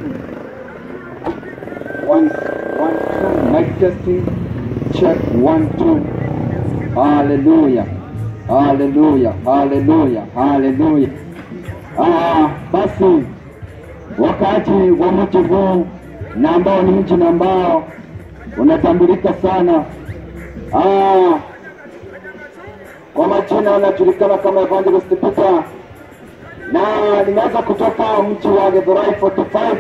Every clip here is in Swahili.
1, 2, mic testing. Check 1, 2. Hallelujah. Hallelujah. Hallelujah. Hallelujah. Basi wakati wa mji huu na ambao ni mji na ambao unatambulika sana. Kwa majina unajulikana kama Evangelist Peter, na nimeweza kutoka mji wa Githurai 45,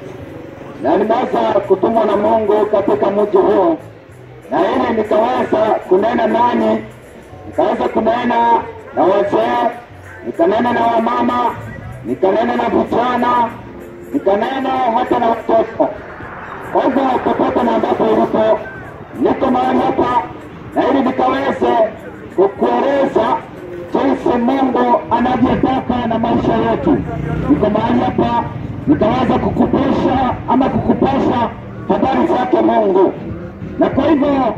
na nimeweza kutumwa na Mungu katika mji huo, na ili nikaweza kunena nani, nikaweza kunena na wazee, nikanena na wamama, nikanena na vijana, nikanena hata na watoto. Kwa hivyo popote na ambapo ulipo, niko mahali hapa na ili nikaweze kukueleza jinsi Mungu anavyotaka na maisha yetu. Niko mahali hapa nikaweza kukupesha ama kukupasha habari zake Mungu. Na kwa hivyo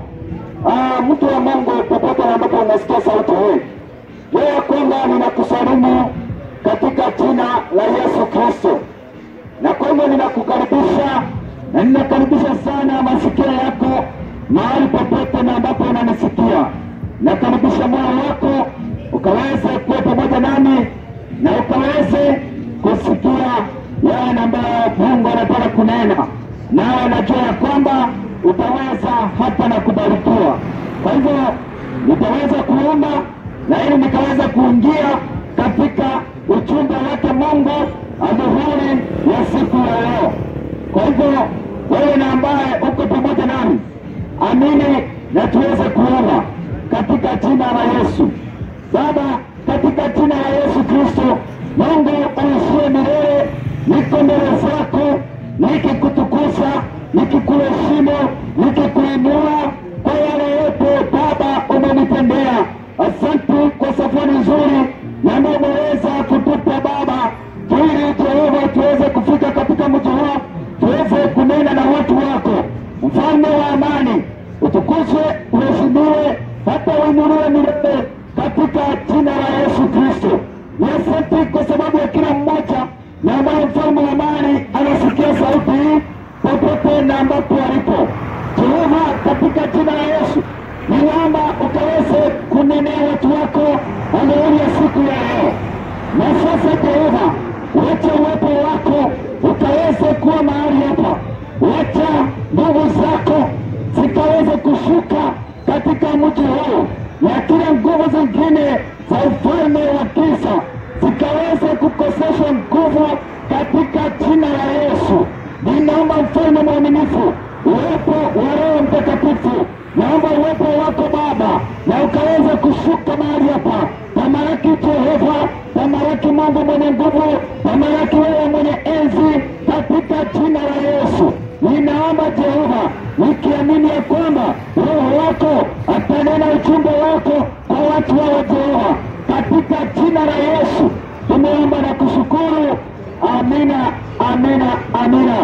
mtu wa Mungu, popote ambapo unasikia sauti hii, wewe kwamba ninakusalimu katika jina la Yesu Kristo. Na kwa hivyo ninakukaribisha na ninakaribisha sana masikio yako mahali popote na ambapo unanisikia. Nakaribisha moyo wako ukaweze kuwa pamoja nami na ukaweze kusikia yale ambayo Mungu anataka kunena, nawe najua ya kwamba utaweza hata na kubarikiwa. Kwa hivyo nitaweza kuomba na ili nikaweza kuingia katika ujumbe wake Mungu adhuhuri ya siku ya leo. Kwa hivyo wewe na ambaye uko pamoja nami, amini na tuweze kuomba katika jina la Yesu. Baba, katika jina la Yesu Kristo, Mungu uishie milele, niko mbele zako nikikutukuza, nikikuheshimu, nikikuinua kwa yale yote Baba umenitendea. Asante kwa safari nzuri na umeweza kutupa Baba, ili Jehova tuweze kufika katika mji huu, tuweze kunena na watu wako. Mfalme wa amani, utukuzwe, uheshimiwe, hata uinuliwe milele katika jina la Yesu Kristo. Ni asante kwa sababu ya kila mmoja na ambaye mfalme wa amani anasikia sauti hii popote na ambapo alipo. Jehova, katika jina la Yesu ninaomba ukaweze kunenea watu wako adhuhuri ya siku ya leo. Na sasa Jehova, wacha uwepo wako ukaweze kuwa mahali hapa. Wacha nguvu zako zikaweze kushuka katika mji huu, na kila nguvu zingine za ufalme wa giza zikaweze kukosesha nguvu katika jina la Yesu. Ninaomba mfalme mwaminifu, uwepo wa Roho Mtakatifu, naomba uwepo wako Baba na ukaweze kushuka mahali hapa. Tamalaki Jehova, tamalaki Mungu mwenye nguvu, tamalaki wewe mwenye enzi katika jina la Yesu. Ninaomba Jehova, nikiamini ya kwamba Roho wako atanena ujumbe wako kwa watu wao Jehova, katika jina la Yesu tumeomba na kushukuru. Amina, amina, amina.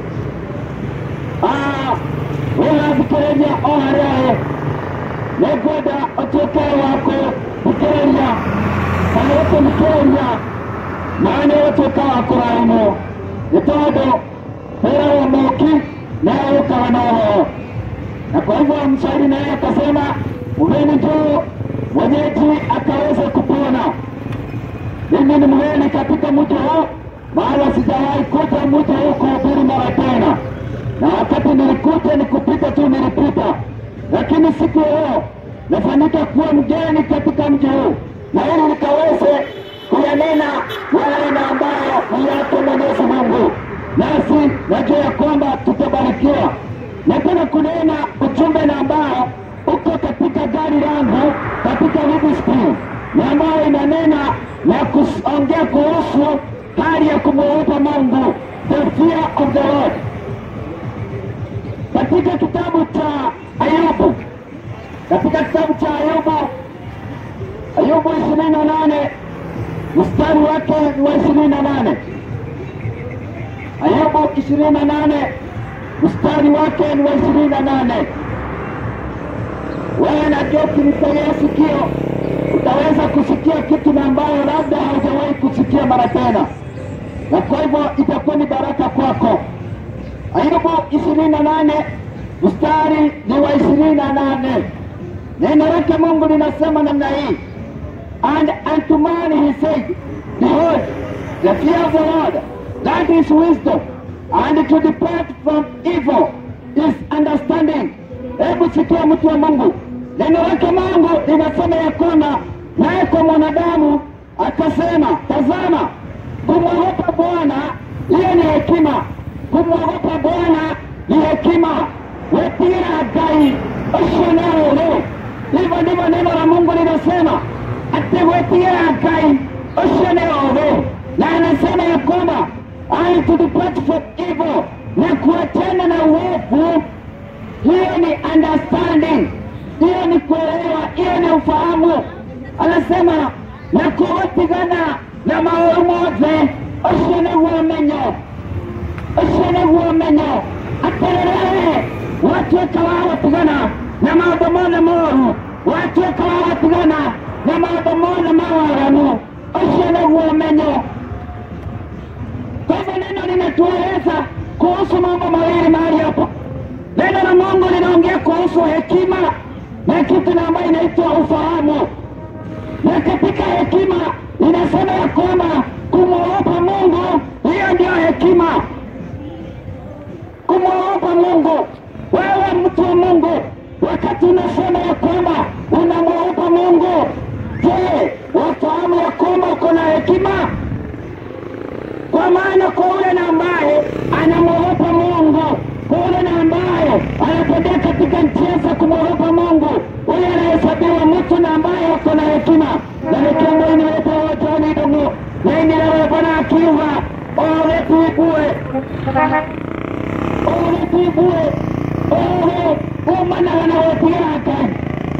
Wala mkereja ohareo negoda otokea wako mkereja kanote mkereja maane otoka wako raumo itodo hera wa moki na ukawa nao. Na kwa hivyo mshairi naye akasema mgeni juu mwenyeji akaweza kupona. Mimi ni mgeni katika mji huu, maana sijawahi kuja mji huu kuhubiri mara tena, na wakati nilikuja nikupita tu nilipita, lakini siku leo nafanyika kuwa mgeni katika mji huu, na ili nikaweze kuyanena yale ambayo ni yake Mwenyezi Mungu, nasi najua ya kwamba tutabarikiwa. Napenda kunena ujumbe na ambao uko katika gari langu katika Livingston, na ambao inanena na kuongea kuhusu hali ya kumwogopa Mungu, the fear of the Lord. Katika kitabu cha Ayubu, katika kitabu cha Ayubu 28 mstari wake wa 28. Ayubu 28 mstari wake wa 28. Wewe najua ukinitegea sikio utaweza kusikia kitu na ambayo labda haujawahi kusikia mara tena, na kwa hivyo itakuwa ni baraka kwako. 28 mstari ni wa 28. Neno lake Mungu linasema namna hii, and unto man he said, behold, the fear of the Lord, that is wisdom, and to depart from evil is understanding. Hebu sikia mtu wa Mungu, neno lake Mungu linasema ya kwamba naye kwa mwanadamu akasema, tazama, kumwogopa Bwana hiyo ni hekima. Kumwogopa Bwana ni hekima. Wetira gai oshonero. Hivyo ndivyo neno la Mungu linasema, ati wetira gai oshonero. Na anasema ya kwamba and to depart from evil, na kuachana na uovu. Hiyo ni understanding, hiyo ni kuelewa, hiyo ni ufahamu. Anasema na kuwatigana na maovu mote oshonero. Oshonero aterere watu wakawa pigana na maodomona moru, watu wakawa pigana na maodomona mawaramu oshonero. Kwa hivyo neno linatueleza kuhusu mambo mawili mahali hapo. Neno la Mungu linaongea kuhusu hekima na kitu na ambayo inaitwa ufahamu. Na katika hekima inasema ya kwamba kumwogopa Mungu, hiyo ndio hekima. Kumwogopa Mungu. Wewe mtu wa Mungu, wakati unasema ya kwamba unamwogopa Mungu, je, wafahamu ya kwamba uko na hekima? Kwa maana kwa ule na ambaye anamwogopa Mungu, kwa ule na ambaye anatembea katika njia za kumwogopa Mungu, ule anahesabiwa mtu na ambaye uko na hekima. Na nikiambo inileta wajani domo, na inilewe Bwana akiva, ole tuibue, ole umana wanawatia agai,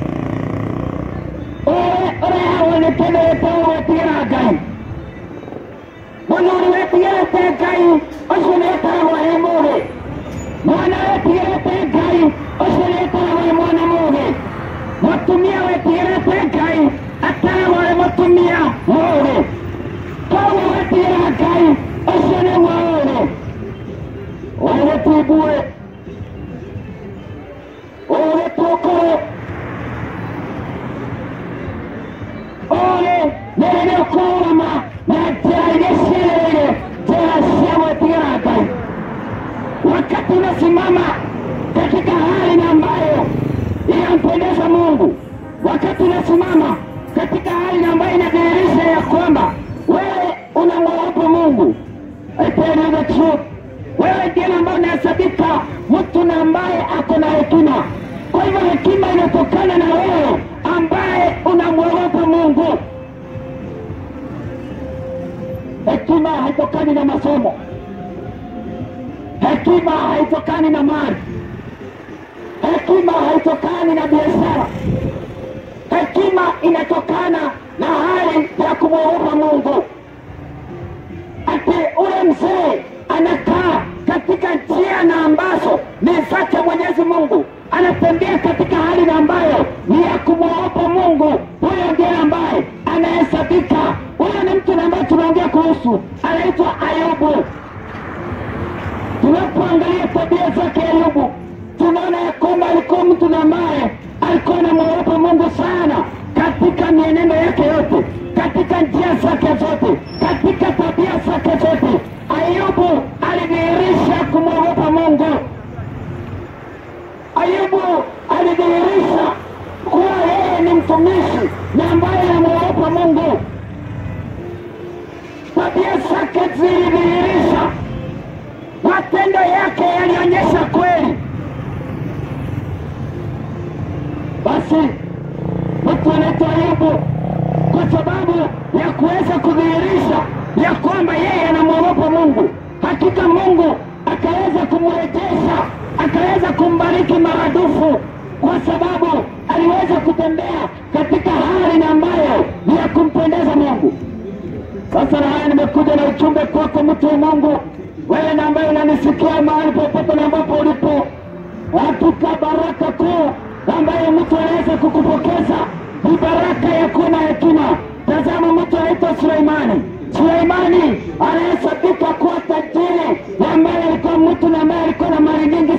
ole hawa nekele watia agai. Mwana watia agai, osuneta wa hemohe. Mwana watia agai, osuneta wa mwana mohe. Matumia watia agai, atawa wa matumia mohe. Kawa watia agai, osune waone. Ole tuibue, ole tokore, ole nene kurama na jaileshere jashawa tiragai. Wakati unasimama katika hali ambayo inampendeza Mungu, wakati unasimama katika hali ambayo inadhihirisha ya kwamba wewe unamwogopa Mungu, I tell you the truth, wewe ndiye ambaye unahesabika mtu na ambaye ako na hekima. Kwa hivyo hekima inatokana na wewe ambaye unamwogopa Mungu. Hekima haitokani na masomo. Hekima haitokani na mali. Hekima haitokani na biashara. Hekima inatokana na hali ya kumwogopa Mungu. Ati ule mzee anakaa katika njia na ambazo ni zake Mwenyezi Mungu, anatembea katika hali na ambayo ni ya kumwogopa Mungu. Huyo ndiye ambaye anahesabika. Huyo ni mtu ambaye tunaongea kuhusu, anaitwa Ayubu. Tunapoangalia tabia zake Ayubu, tunaona ya kwamba alikuwa mtu ambaye alikuwa anamwogopa Mungu sana katika mienendo yake yote, katika njia zake zote, katika tabia zake zote. Ayubu alidhihirisha kumwogopa Mungu. Ayubu alidhihirisha kuwa yeye ni mtumishi na ambaye anamwogopa Mungu. Tabia zake zilidhihirisha, matendo yake yalionyesha kweli. Basi mtu anaitwa Ayubu kwa sababu ya kuweza kudhihirisha ya kwamba yeye anamwogopa Mungu. Hakika Mungu akaweza kumrejesha, akaweza kumbariki maradufu, kwa sababu aliweza kutembea katika hali ambayo ni ya kumpendeza Mungu. Sasa na haya nimekuja na ujumbe kwako mtu wa Mungu, wewe na ambaye unanisikia mahali popote na ambapo ulipo. Hakika baraka kuu ambayo mtu anaweza kukupokeza ni baraka ya kuwa na hekima. Tazama mtu anaitwa Suleimani. Suleimani anahesabika kuwa tajiri, na ambaye alikuwa mtu na ambaye alikuwa na mali nyingi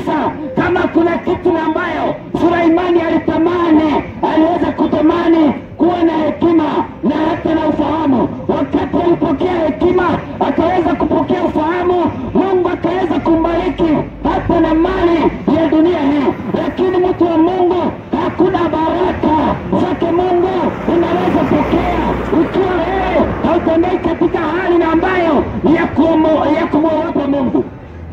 kanisa, kama kuna kitu ambayo Suleimani alitamani, aliweza kutamani kuwa na hekima na hata na ufahamu. Wakati alipokea hekima, akaweza kupokea ufahamu, Mungu akaweza kumbariki hata na mali ya dunia hii. Lakini mtu wa Mungu, hakuna baraka zake Mungu unaweza pokea ukiwa wewe hautembei katika hali na ambayo ya kumwogopa Mungu.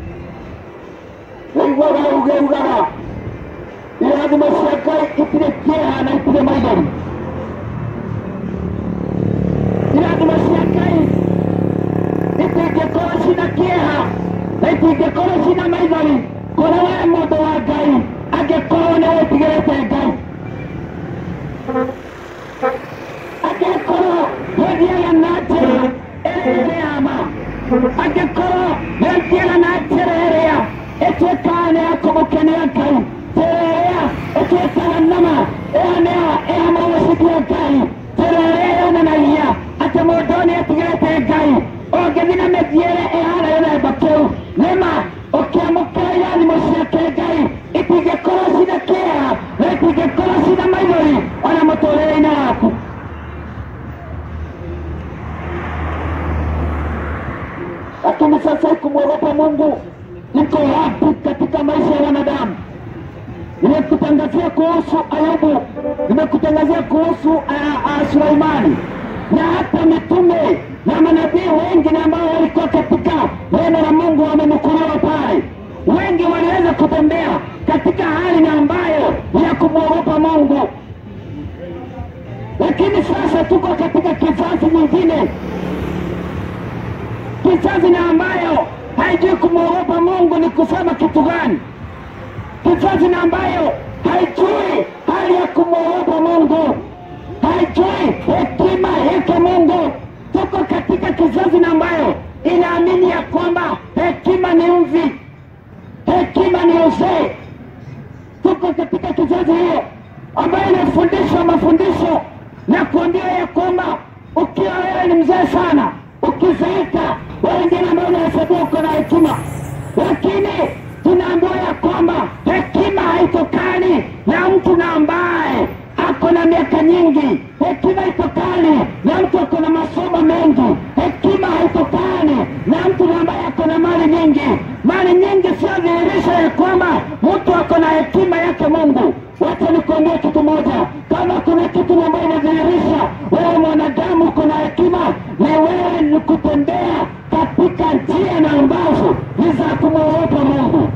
Ugara ugara lazima shakai itile kieha na itile maidari. Lazima shakai itile kora shina kieha na itile kora shina maidari. Kora wewe modo wa gai age kora na wetigirete gai age kora wedia ya nache ere ama age kora wedia ya nache ere etwekane akomokenia Ngai terea etwekana nama ea mawasikia Ngai terea nanaia ate modoni atigirete Ngai ogethina methiere ehana yona bakeu nema okiamukaya ni mosiake Ngai itigekora sina kea na itigekora sina maidori ona motorere-inĩ waku. Lakini sasa kumwogopa Mungu iko wapi katika maisha ya wanadamu? Nimekutangazia kuhusu Ayubu, nimekutangazia kuhusu Suleimani na hata mitume na manabii wengi na ambao walikuwa katika neno la Mungu wamenukuliwa pale. Wengi waliweza kutembea katika hali na ambayo ya kumwogopa Mungu. Lakini sasa tuko katika kizazi nyingine, kizazi na ambayo haijui kumwogopa Mungu ni kusema kitu gani. Kizazi na ambayo haijui hali ya kumwogopa Mungu, haijui hekima yake Mungu. Tuko katika kizazi na ambayo inaamini ya kwamba hekima ni mvi, hekima ni uzee. Tuko katika kizazi hiyo ambayo inafundishwa mafundisho na kuambia ya kwamba ukiwa wewe ni mzee sana, ukizeeka wengine ambao unahesabiwa uko na hekima. Lakini tunaambiwa ya kwamba hekima haitokani na mtu na ambaye ako na miaka nyingi. Hekima haitokani na mtu ako na masomo mengi. Hekima haitokani na mtu na ambaye ako na mali nyingi. Mali nyingi sio dhihirisho ya kwamba mtu ako na hekima yake Mungu. Wacha nikuambie kitu moja, kama kuna kitu ambayo inadhihirisha wewe mwanadamu uko na hekima, ni wewe ni kutembea katika njia na ambazo ni za kumwogopa Mungu.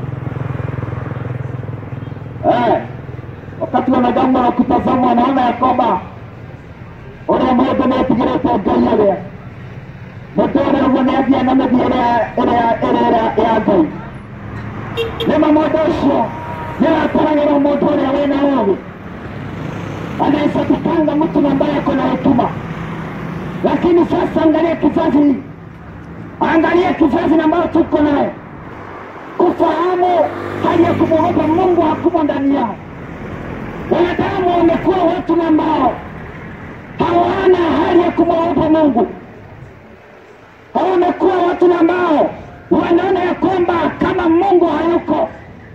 Wakati wanadamu wanakutazama wanaona ya kwamba ule mmoja anayetigirete Ngai yale motore ugoneathia na methiere ya Ngai nema mũndũ ũcio nĩarataragĩra mũndũ ũrĩa wĩna ũũgĩ, anayesatikanga mtu ambaye ako na hekima. Lakini sasa angalia kizazi, angalia kizazi ambayo tuko naye, kufahamu hali ya kumwogopa Mungu hakumo ndani yao. Wanadamu wamekuwa watu ambao hawana hali ya kumwogopa Mungu. Wamekuwa watu ambao wanaona ya kwamba kama Mungu hayuko.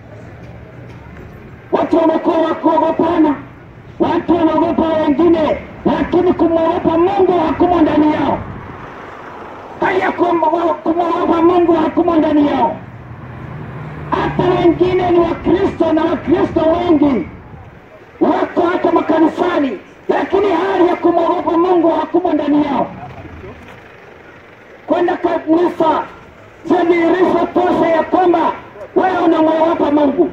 Watu wamekuwa wakuogopana, watu wanaogopa wengine, lakini kumwogopa Mungu hakumo ndani yao. Hali ya kumwogopa Mungu hakumo ndani yao. Hata wengine ni Wakristo na Wakristo wengi wako hata makanisani, lakini hali ya kumwogopa Mungu hakumo ndani yao. Kwenda kanisa sio dhihirisho tosha ya kwamba wewe unamwogopa Mungu.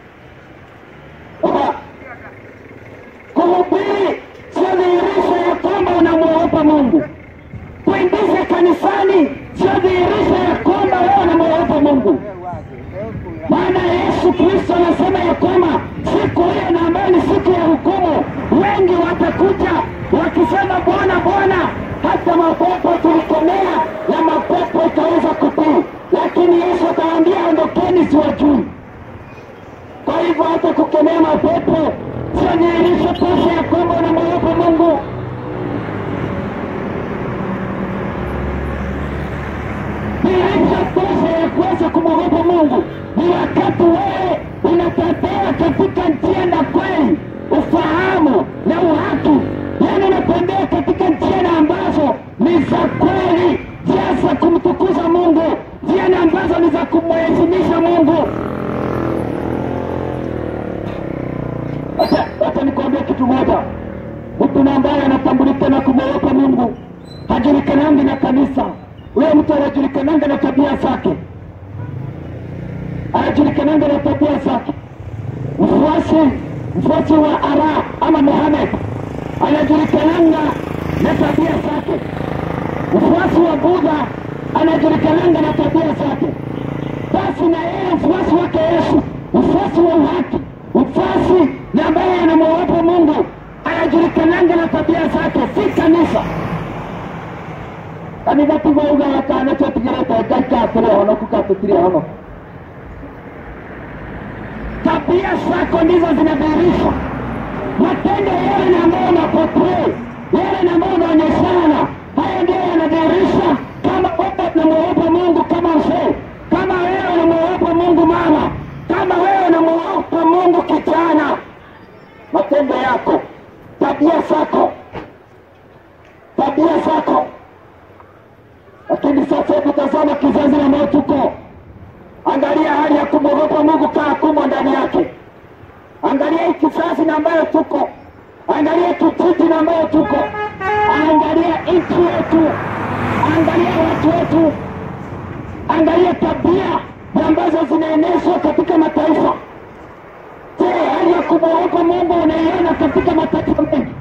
Kuhubiri sio dhihirisho ya kwamba unamwogopa Mungu. Kuingiza kanisani sio dhihirisho ya kwamba wewe unamwogopa Mungu. Maana Yesu Kristo anasema ya kwamba siku hiyo na ambayo ni siku ya hukumu, wengi watakuja wakisema Bwana Bwana, hata mapepo tulikemea na mapepo itaweza kutii. Lakini Yesu atawaambia ondokeni, siwajui. Kwa hivyo hata kukemea mapepo sio dhihirisho tosha ya kwamba unamwogopa Mungu. Dhihirisho tosha ya kuweza kumwogopa Mungu ni wakati wewe unatembea katika njia na kweli, ufahamu na uhaki. Yani unatembea katika njia na ambazo ni za kweli, njia za kumtukuza Mungu, njia na ambazo ni za kumheshimisha Mungu. Hata nikwambia kitu moja, mtu ambaye anatambulika na kumwogopa Mungu hajulikanangi na kanisa. Huyo mtu anajulikananga na tabia zake, anajulikananga na tabia zake. Mfuasi wa Allah ama Muhammad anajulikananga na tabia zake. Mfuasi wa Buddha anajulikananga na tabia zake. Basi na yeye mfuasi wake Yesu, mfuasi wa uhaki, mfuasi na ambaye anamwogopa Mungu anajulikananga na tabia zake, si kanisa. Kanisa tuwauga wakana chotigereta gacha kule hono kukatutiria hono. Tabia zako ndizo zinadhihirisha matendo yale na ambayo unaportray, yale na ambayo unaonyeshana. Haya ndio yanadhihirisha kama wewe unamwogopa Mungu kama mzee, kama wewe unamwogopa Mungu mama, kama wewe unamwogopa Mungu kijana. Matendo yako, tabia zako. Lakini sasa hebu tazama kizazi na ambao tuko. Angalia hali ya kumwogopa Mungu kaa kumo ndani yake. Angalia hii kizazi na ambayo tuko. Angalia kijiji na ambayo tuko. Angalia nchi yetu. Angalia watu wetu. Angalia tabia ambazo zinaenezwa katika mataifa. Je, hali ya kumwogopa Mungu unaiona katika mataifa mengi?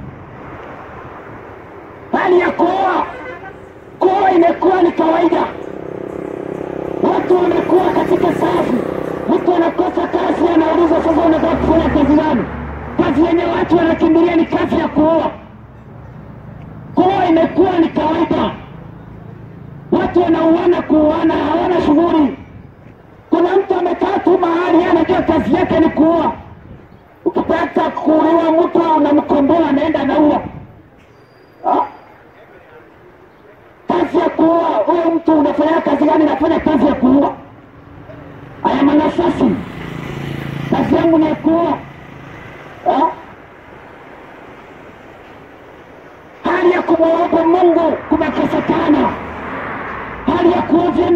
Hali ya kuoa imekuwa ni kawaida. Watu wamekuwa katika kazi. Mtu anakosa kazi, anauliza sasa unataka kufanya kazi gani? Kazi yenye watu wanakimbilia ni kazi ya kuoa. Kuoa imekuwa ni kawaida. Watu wanauana kuoana, hawana shughuli. Kuna mtu amekaa tu mahali anajua kazi yake ni kuoa. Ukitaka kuuliwa mtu unamkomboa, anaenda anaua. Kazi ya kuua, huyo mtu unafanya kazi gani? Nafanya kazi ya kuua. Aya manasasi, kazi yangu ni ya kuua. Hali ya kumwogopa Mungu kumekosekana. Hali ya kuovya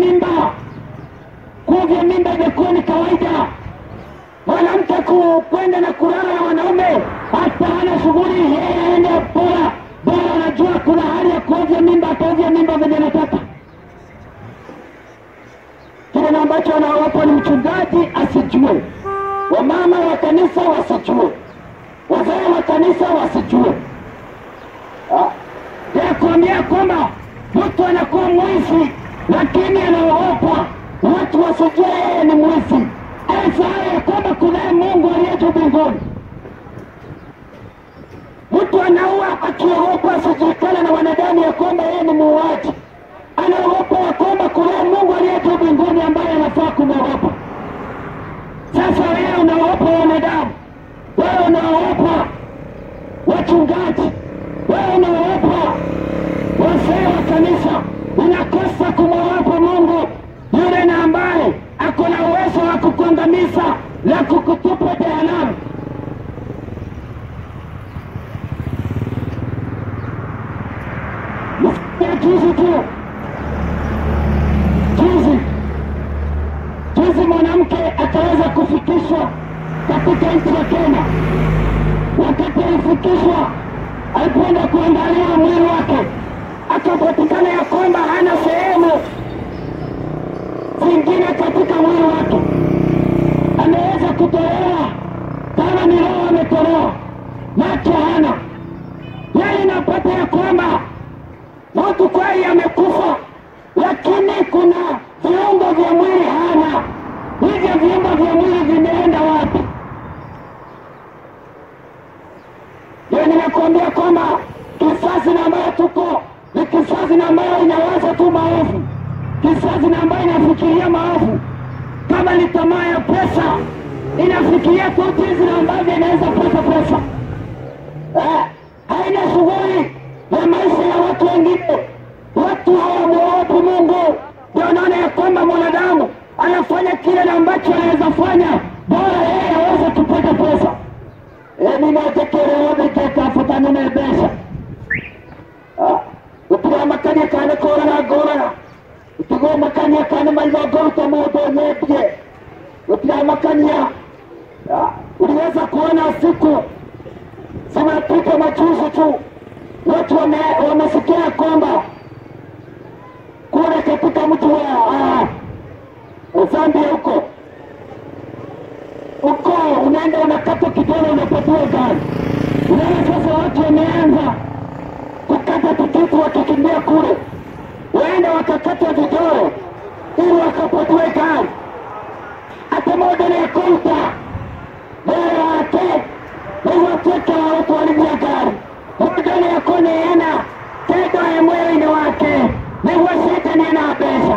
mimba imekuwa ni kawaida. Mwanamke kwenda na kulala na wanaume, hata hana shughuli, yeye aende bora anajua kuna hali ya kuovya mimba, ataovya mimba venye anataka. Kile ambacho anaogopa ni mchungaji asijue, wamama wa kanisa wasijue, wazee wa kanisa wasijue. Ya kuambia kwamba mtu anakuwa mwizi, lakini anaogopa watu wasijue yeye ni mwizi. Asahau ya kwamba kunaye Mungu aliye juu mbinguni. Mtu anaua akiogopa asijulikane na wanadamu ya kwamba yeye ni muuaji. Anaogopa ya kwamba kunaye Mungu aliye juu mbinguni ambaye anafaa kumwogopa. Sasa wewe unaogopa wanadamu, wewe unaogopa wachungaji, wewe unaogopa wazee wa kanisa, unakosa kumwogopa Mungu yule na ambaye ako na uwezo wa kukuangamiza na kukutupa jehanamu. Juzi mwanamke akaweza kufikishwa katika nchi ya Kenya. Wakati alifikishwa, alipoenda kuangaliwa mwili wake, akapatikana ya kwamba hana sehemu zingine katika mwili wake. Ameweza kutolewa, kama ni roho ametolewa, macho hana. Yeye napata ya kwamba mtu kweli amekufa, lakini kuna viungo vya mwili hana. Hivyo viungo vya mwili vimeenda wapi? Ndio ninakuambia kwamba kizazi na ambayo tuko ni kizazi na ambayo inawaza tu maovu, kizazi na ambayo inafikiria maovu. Kama ni tamaa ya pesa, inafikiria tu jinsi na ambavyo inaweza pata pesa. Haina shughuli ya maisha ya watu wengine. Watu hawamwogopi Mungu. Ndio naona ya kwamba mwanadamu anafanya kile ambacho anaweza fanya, bora yeye ninatekere wothe kekafatana na mbeca utigamakania kana kũraga ngũraga utigamakania kana maitho ngũruta mũndũ nyendie utigamakania. Uliweza kuona siku zinapita majuzi tu watu wamesikia kwamba kule katika mtu wa Zambia huko unaenda unakata kidole unapatiwa gari. Unaona sasa watu wameanza kukata tikiti wakikimbia kule, waenda wakakata vidole ili wakapatiwe gari. Hata moja ni kuta bora wake wawateka watu walivya gari moja ni kuneena tedo ya mwili wake ni wasita ni na pesa.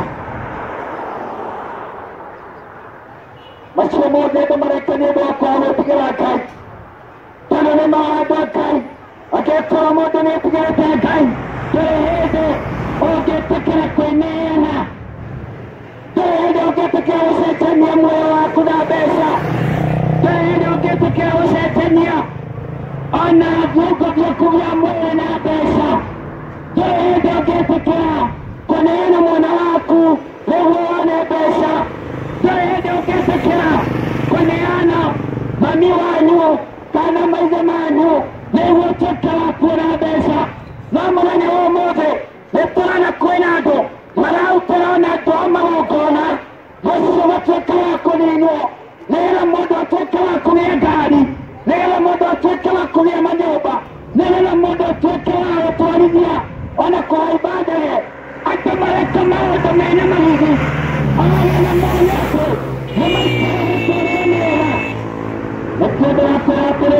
Maswa moja ito Marekani wako wapigira kai tano ni maada kai akekora moja ni pigira kai tehede ogetekera kweneena tehede ogetekera wasita ni mwili wako na pesa tehede ogetekera wasita ni ana vugo vya kuvya mwili na pesa tehede ogetekera kweneena mwana wako lehuone pesa tehede ogetekera kweneana mami wanyu kana maize manyu lehuotekera kuna pesa namuranya womote letorana kwenado marau terana doma wakona wasu watekera kunino nela modo atekera kunia gari nela modo atekera kunia manyoba nela modo atekera watuarivia ona kwa ibada ata mareka mawa domena mahizi ana na mwanyako namaikara watoremera nakudra kuratire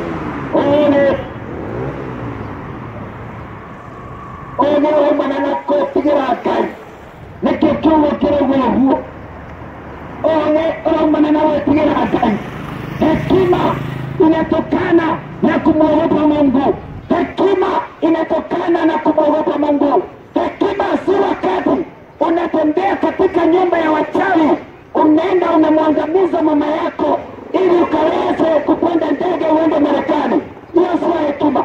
one omanana kopigira kai nekekiuwe kirewe huo one omanana wepigira kai. Hekima inatokana na kumwogopa Mungu. Hekima inatokana na kumwogopa Mungu. Hekima si wakati unatembea katika nyumba ya wachawi unaenda unamwangamiza mama yako ili ukaweze kupanda ndege uende Marekani. Hiyo sio hekima.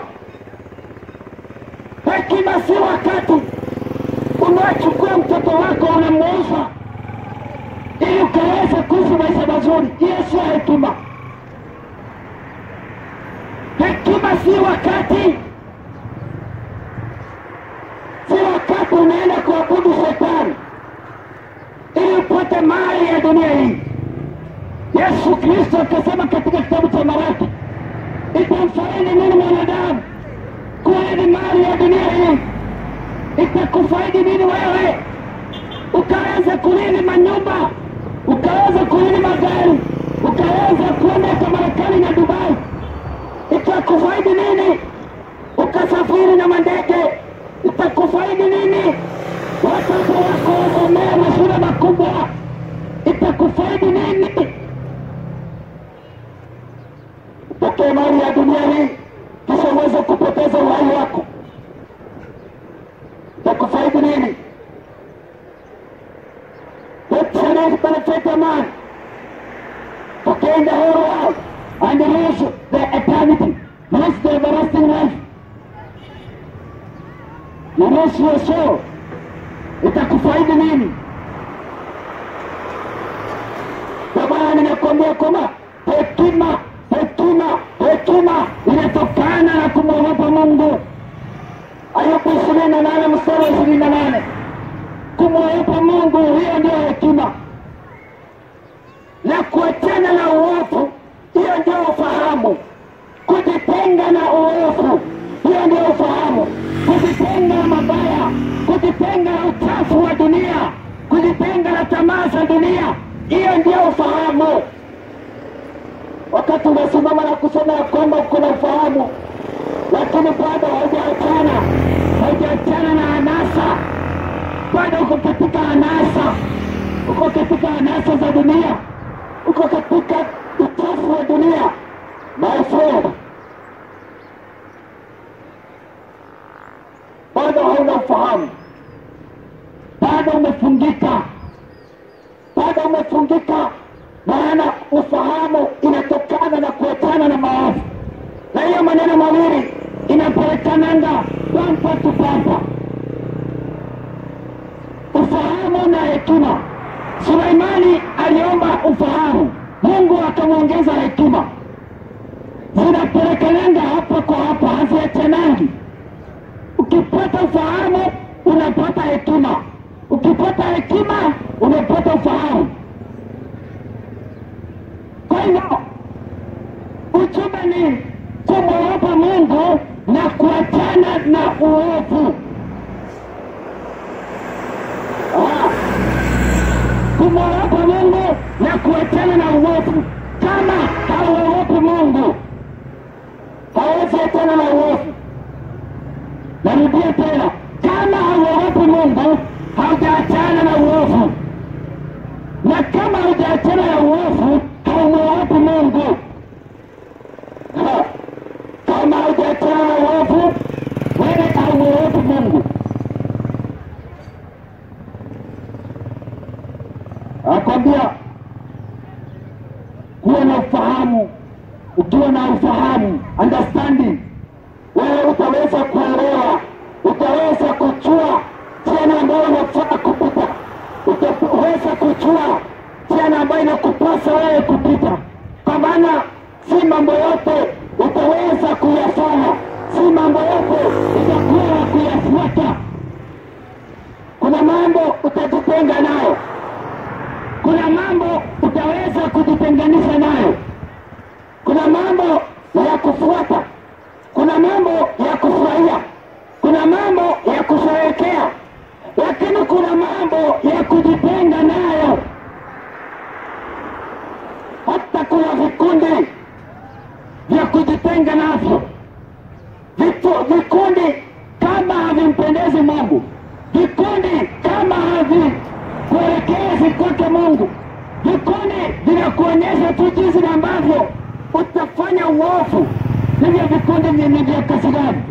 Hekima si wakati unachukua mtoto wako unamuuza ili ukaweze kuishi maisha mazuri. Hiyo sio hekima. Hekima si wakati unaenda kuabudu shetani ili upate mali ya dunia hii. Yesu Kristo akasema katika kitabu cha Maraki, itamfaidi nini mwanadamu kuenzi mali ya dunia hii? Itakufaidi nini wewe ukaweza kulini manyumba, ukaweza kulini magari, ukaweza kuenda Marekani na Dubai? Itakufaidi nini ukasafiri na mandege? Itakufaidi nini watoto wako wasomea mashule makubwa? Itakufaidi nini upokee mali ya dunia hii kisha uweze kupoteza uhai wako? Itakufaidi nini? What shall it benefit a man to gain the whole world and lose the eternity, lose the everlasting life? You lose your soul. Itakufaidi nini? Kwa maana ninakwambia kwamba hekima inatokana na kumwogopa Mungu. Ayubu 28 mstari 28. Kumwogopa Mungu, hiyo ndio hekima. Na kuachana na uovu, hiyo ndio ufahamu. Kujitenga na uovu, hiyo ndio ufahamu. Kujitenga na mabaya, kujitenga na uchafu wa dunia, kujitenga na tamaa za dunia, hiyo ndio ufahamu. Wakati unasimama na kusema kwamba kuna ufahamu, lakini bado haujaachana na anasa, bado uko katika anasa, uko katika anasa za dunia, uko katika uchafu wa dunia, my friend, bado hauna ufahamu, bado umefungika, maana ufahamu inatokana na kuachana na maovu. Na hiyo maneno mawili inapelekananga pampa tu pampa, ufahamu na hekima. Suleimani aliomba ufahamu, Mungu akamwongeza hekima. Zinapelekananga hapa kwa hapa, haziachanangi. Ukipata ufahamu unapata hekima, ukipata hekima unapata ufahamu. Kwa hivyo ujumbe ni kumwogopa Mungu na kuachana na uovu. Kumwogopa Mungu na kuachana na uovu. Kama hauogopi Mungu, hauwezi achana na uovu. Narudia tena, kama hauogopi Mungu, haujaachana na uovu. Na kama haujaachana na uovu, haumwogopi Mungu. Kama haujaachana na uovu, wewe haumwogopi Mungu. Akwambia kuwa na ufahamu. Ukiwa na ufahamu, understanding, wewe utaweza kuelewa, utaweza kujua njia ambayo unafaa kupita, utaweza kujua njia ambayo inakupasa wewe kupita. Kwa maana si mambo yote utaweza kuyafanya, si mambo yote utakuwa kuyafuata. Kuna mambo utajitenga nayo, kuna mambo utaweza kujitenganisha nayo, kuna mambo ya kufuata, kuna mambo ya kufurahia, kuna mambo ya kusherehekea, lakini kuna mambo ya kujitenga nayo. Hata kuna vikundi vya kujitenga navyo. Vikundi kama havimpendezi Mungu, vikundi kama havikuelekezi kwake Mungu, vikundi vinakuonyesha tu jinsi ambavyo utafanya uovu. Hivyo vikundi ni vya kazi gani?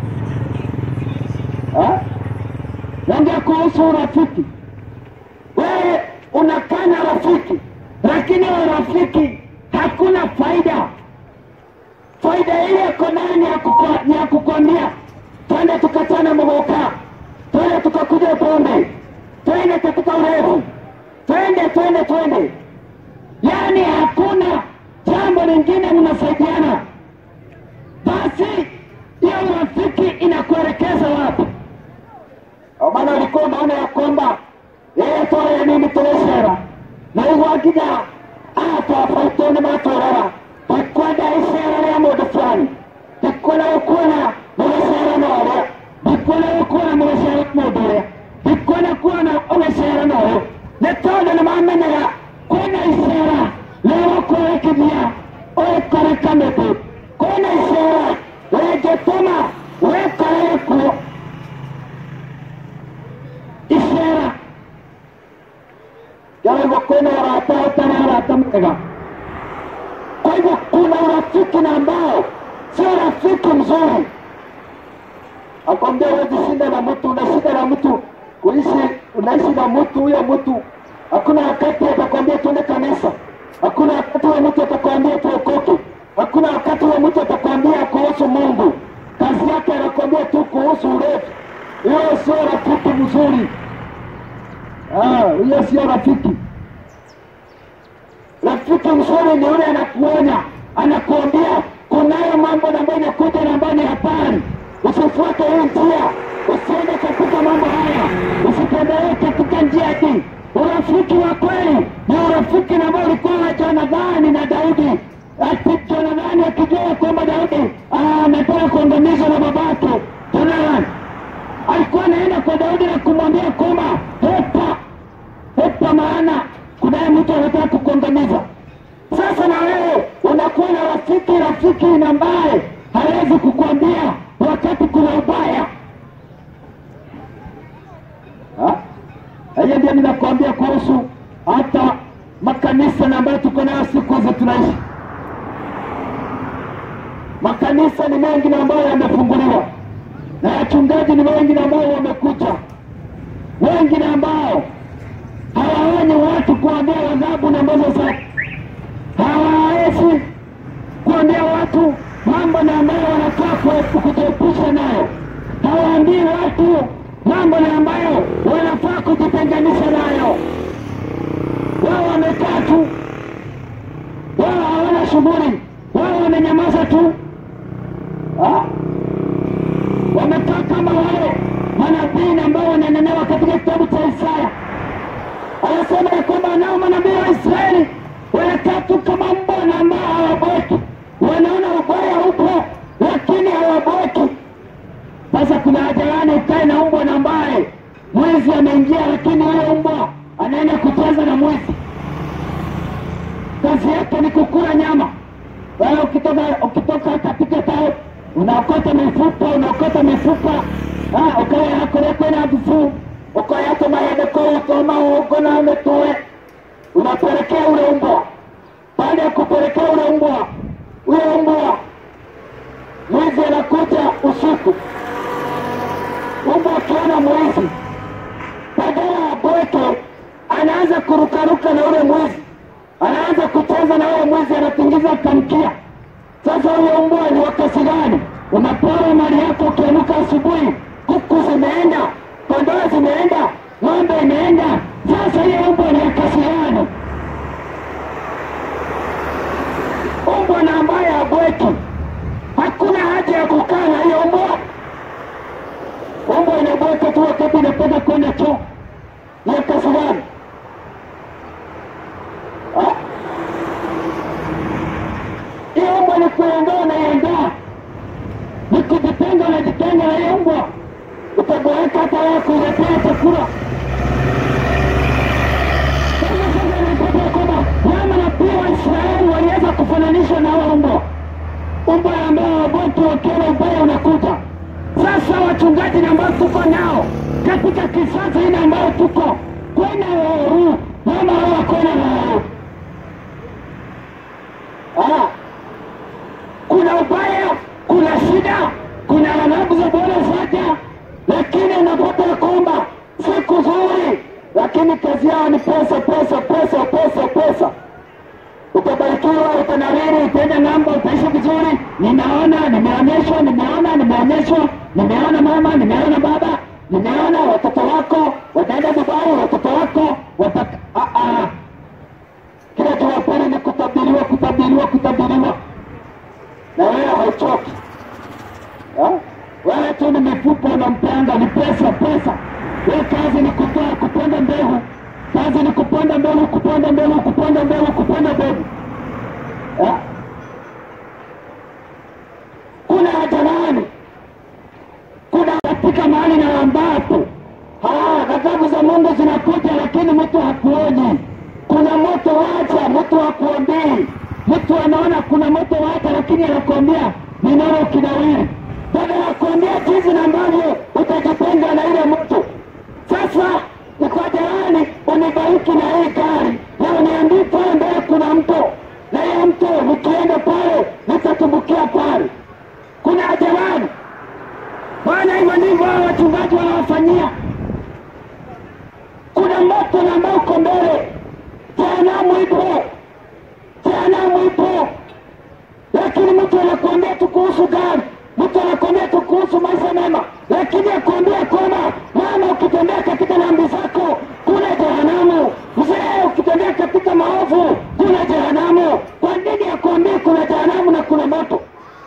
Naongea kuhusu urafiki. Wewe unakana rafiki, lakini urafiki hakuna faida. Faida ile yako nani ya kukwambia twende tukachana mboka, twende tukakuja pombe, twende katika urefu, twende. Yani hakuna jambo lingine mnasaidiana. Basi hiyo urafiki inakuelekeza wapi? Maana ulikuwa unaona ya kwamba yeye toa nini tuleshera na hivyo akija twafaitone matorera bikwenda ishera ya modo fulani, bikwenda ukuna mweshera noria, bikwenda ukuna mweshera modoria, bikwenda kuna mweshera noyo. Netondo na mamenera kuna ishera leo kurekebia oe kamete, kuna ishera wegetoma wekareko ishera yawe wakona warata mwega. Kwa hivyo kuna urafiki na ambao sio rafiki mzuri. Akwambia wezi shinda na mtu, unashinda na mtu, unaishi na mtu, huyo mtu hakuna wakati atakwambia tuende kanisa, hakuna wakati wa mtu atakwambia tuokoke, hakuna wakati wa mtu atakwambia kuhusu Mungu. Kazi yake anakwambia tu kuhusu urefu. Hiyo sio rafiki mzuri. Hiyo sio rafiki. Rafiki mzuri ni yule anakuonya, anakuambia kunayo mambo ambayo inakuja na ambayo ni hatari. Usifuate hii njia, usiende katika mambo haya, usitembelee katika njia hii. Urafiki wa kweli ni urafiki ambao ulikuwa na Jonathani na Daudi. Ati Jonathani akijua kwamba Daudi anataka kuangamizwa na babake Jonathani, alikuwa anaenda kwa Daudi na kumwambia kwamba hepa maana kunaye mtu anataka kukuangamiza. Sasa na wewe unakuwa na rafiki ambaye hawezi kukuambia wakati kuna ubaya. Hiyo ndio ninakuambia kuhusu hata makanisa na ambayo tuko nayo siku hizi tunaishi. Makanisa ni mengi na ambayo yamefunguliwa, na wachungaji ni wengi na ambao wamekuja, wengi na ambao hawaonyi watu kuambia adhabu na ambazo hawawezi kuambia watu mambo na ambayo tu, wao hawana shughuli, wao wamenyamaza tu. Wamekaa kama wale manabii ambao wananenewa katika kitabu cha Isaya. Anasema ya kwamba nao manabii wa Israeli wanakaa tu kama mbwa na ambao hawaboeki, wanaona ubaya upo lakini hawaboeki. Sasa kuna haja gani ukae na mbwa na ambaye mwizi ameingia, lakini huyo mbwa anaenda kucheza na mwizi? Kazi yake ni kukula nyama. Wewe ukitoka katika tao unaokota mifupa ukawa yakorekwe na vifu ukawa yato mahedeko utoma uogona umetue unapelekea ule mbwa. Baada ya kupelekea ule mbwa, ule mbwa mwizi anakuja usiku. Mbwa akiona mwizi, badala aboeke anaanza kurukaruka na ule mwizi, anaanza kucheza na ule mwizi, anatingiza kamkia. Sasa huyo mbwa ni wakati gani? Unapora mali yako ukiamuka asubuhi, kuku zimeenda, kondoo zimeenda, ng'ombe imeenda. Sasa hiyo mbwa ni wakati gani? Mbwa na ambaye abweki, hakuna haja ya kukaa na hiyo mbwa. Mbwa inabweka tu wakati inapenda kwenda choo. Ni wakati gani? Hiyo mbwa ni kuondoa na iendaa, ni kujitenga na jitenga na hiyo mbwa. Utaboeka hata wewe kuletea chakula. Sasa nipata kwamba wama na pia wa Israeli waliweza kufananishwa na hao mbwa. Mbwa ambao wabotu wakiona ubaya unakuja. Sasa wachungaji ambao tuko nao katika kisasa hili ambao tuko kwenda huru, wama hawa kwenda huru. Kuna ubaya, kuna shida, kuna ghadhabu za Bwana zake, lakini unapata kwamba siku nzuri, lakini kazi yao ni pesa. Utabarikiwa, utanawiri, utaenda ng'ambo, utaishi vizuri. Nimeona mama, nimeona baba, nimeona watoto wako wataenda Dubai, watoto wako kila Jumapili ni kutabiriwa. Na wewe hauchoki. Wewe tu ni mifupa na mpanga, ni pesa. Wewe kazi ni kupanda mbegu. Kazi ni kupanda mbegu. Kuna haja gani? Kuna katika mahali na ambapo ghadhabu za Mungu zinakuja, lakini mtu hakuoni. Kuna moto wacha, mtu hakuambii. Mtu anaona kuna moto wacha, lakini anakuambia ni neno kinawiri. Baada ya kuambia jinsi na ambavyo utajitenga na ile mtu. Sasa ni kwa jirani unibariki na hii gari, na uniambie pale mbele kuna mto, na hiyo mto nikienda pale nitatumbukia pale. Kuna haja gani? Bwana, hivyo ndivyo wachungaji wanawafanyia. Kuna moto na ambao uko mbele, jehanamu ipo, lakini mtu anakuambia tu kuhusu gari, mtu anakuambia tu kuhusu maisha mema, lakini akwambia kwamba mama, ukitembea katika dhambi zako kuna jehanamu. Mzee, ukitembea katika maovu kuna jehanamu. Kwa nini akwambia kuna jehanamu na kuna moto?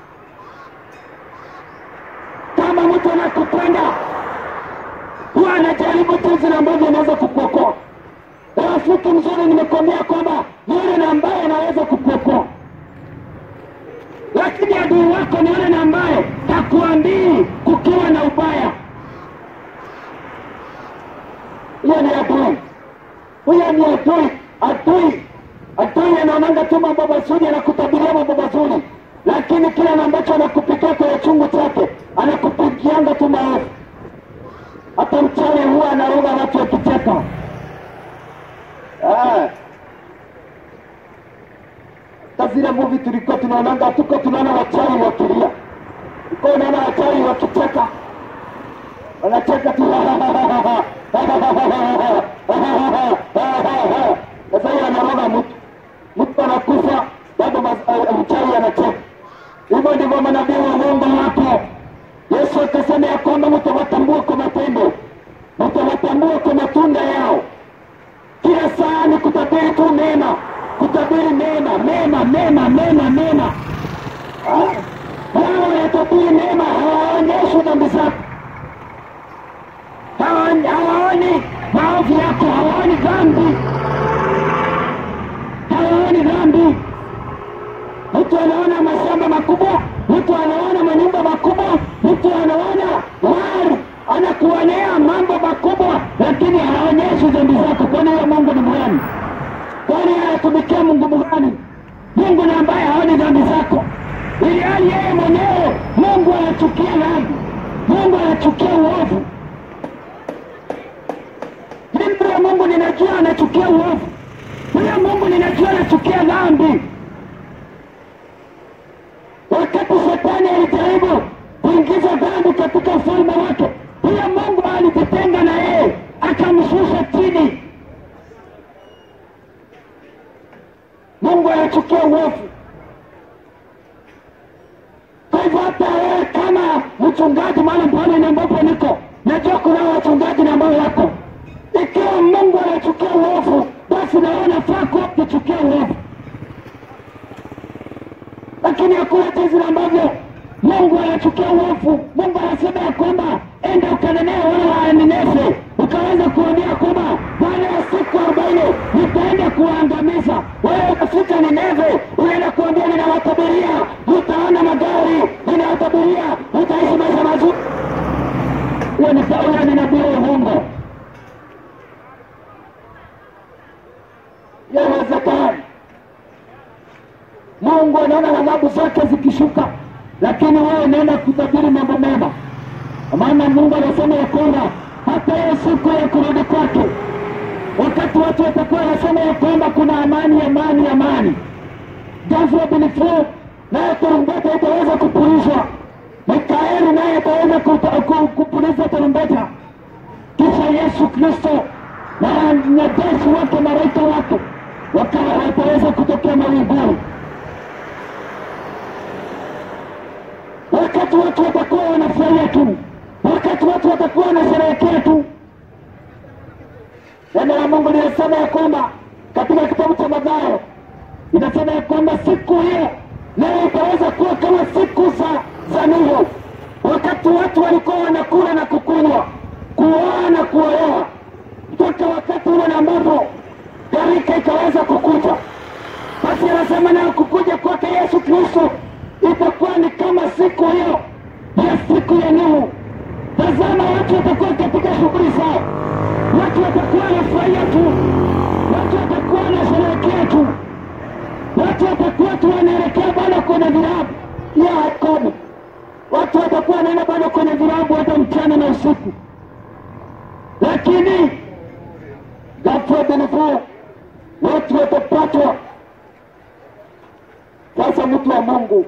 Kama mtu anakupenda, huwa anajaribu jinsi ambavyo anaweza kukuokoa. Rafiki mzuri, nimekwambia kwamba yule ambaye anaweza kukuokoa, lakini adui wako ni yule ambaye hakuambii kukiwa na ubaya. Huyo ni adui anaonanga tu mambo mazuri, anakutabiria mambo mazuri, lakini kila ambacho anakupikia kwa chungu chake anakupikianga tu maovu. Hata mchawi huwa anaroga watu wakicheka. Zile movie tulikuwa tunaonanga, tuko tunaona wachawi wakilia, tuko tunaona wachawi wakicheka, wanacheka tu. Sasa hiyo anaroga mtu anakufa, bado mchawi anacheka. Hivyo ndivyo manabii wa Mungu wako. Yesu akasema ya kwamba mtawatambua kwa matendo, mtawatambua kwa matunda yao. Kila saa ni kutabiri tu mema, kutabiri mema, mema, mema, mema, mema. Wao wanatabiri mema, hawaonyeshi dhambi zako, hawaoni maovu yako, hawaoni dhambi, hawaoni dhambi. Mtu anaona mashamba makubwa, mtu anaona manyumba makubwa, mtu anaona mali, anakuonea mambo makubwa, lakini haonyeshi dhambi zako. Kwani huyo Mungu ni mgani? Kwani anatumikia Mungu mgani? Mungu ni ambaye haoni dhambi zako, ili hali yeye mwenyewe Mungu anachukia dhambi, Mungu anachukia uovu. Mimi Mungu ninajua anachukia uovu, huyo Mungu ninajua anachukia dhambi. Wakati Shetani alijaribu kuingiza dhambi katika ufalme wake, huyo Mungu alijitenga na yeye, akamshusha chini. Mungu anachukia uovu. Kwa hivyo hata wewe kama mchungaji mahali pale ambapo niko, najua kuna wachungaji ambao wako, ikiwa Mungu anachukia uovu, basi naona faa kwa kuchukia uovu. Lakini hakuna jinsi ambavyo Mungu anachukia uovu. Mungu anasema ya kwamba enda ukanenea wana wa Nineve, ukaweza kuambia kwamba baada ya siku 40 nitaenda kuwaangamiza. Wewe ukafika Nineve, unaenda kuambia ninawatabiria utaona magari, ninawatabiria utaishi maisha mazuri. Huyo ni nabii wa uongo. Yawezekani Mungu anaona adhabu zake zikishuka, lakini wewe unaenda kutabiri mambo mema. Maana Mungu anasema ya kwamba hata hiyo siku ya kurudi kwake, wakati watu watakuwa wanasema ya kwamba kuna amani, amani, amani, ghafla bilifu naye tarumbeta itaweza kupulizwa. Mikaeli naye ataweza kupuliza tarumbeta, kisha Yesu Kristo na wanajeshi wake, malaika wake wataweza kutokea mawinguni. Wakati watu watakuwa wanafurahia tu, wakati watu watakuwa wanasherehekea tu. Neno la Mungu linasema ya kwamba katika kitabu cha Mathayo inasema ya kwamba siku hiyo nayo itaweza kuwa kama siku za Nuhu, wakati watu walikuwa wanakula na kukunywa, kuoa na kuolewa, mpaka wakati ule ambapo gharika ikaweza kukuja. Basi anasema nayo kukuja kwake Yesu Kristo itakuwa ni kama siku hiyo ya siku ya Nuhu. Tazama, watu watakuwa katika shughuli zao, watu watakuwa wanafurahia tu, watu watakuwa wanasherehekea tu, watu watakuwa tu wanaelekea bado kwenye vilabu ya Yakobo, watu watakuwa wanaenda bado kwenye vilabu hata mchana na usiku. Lakini ghafla bilifu watu watapatwa. Sasa mtu wa Mungu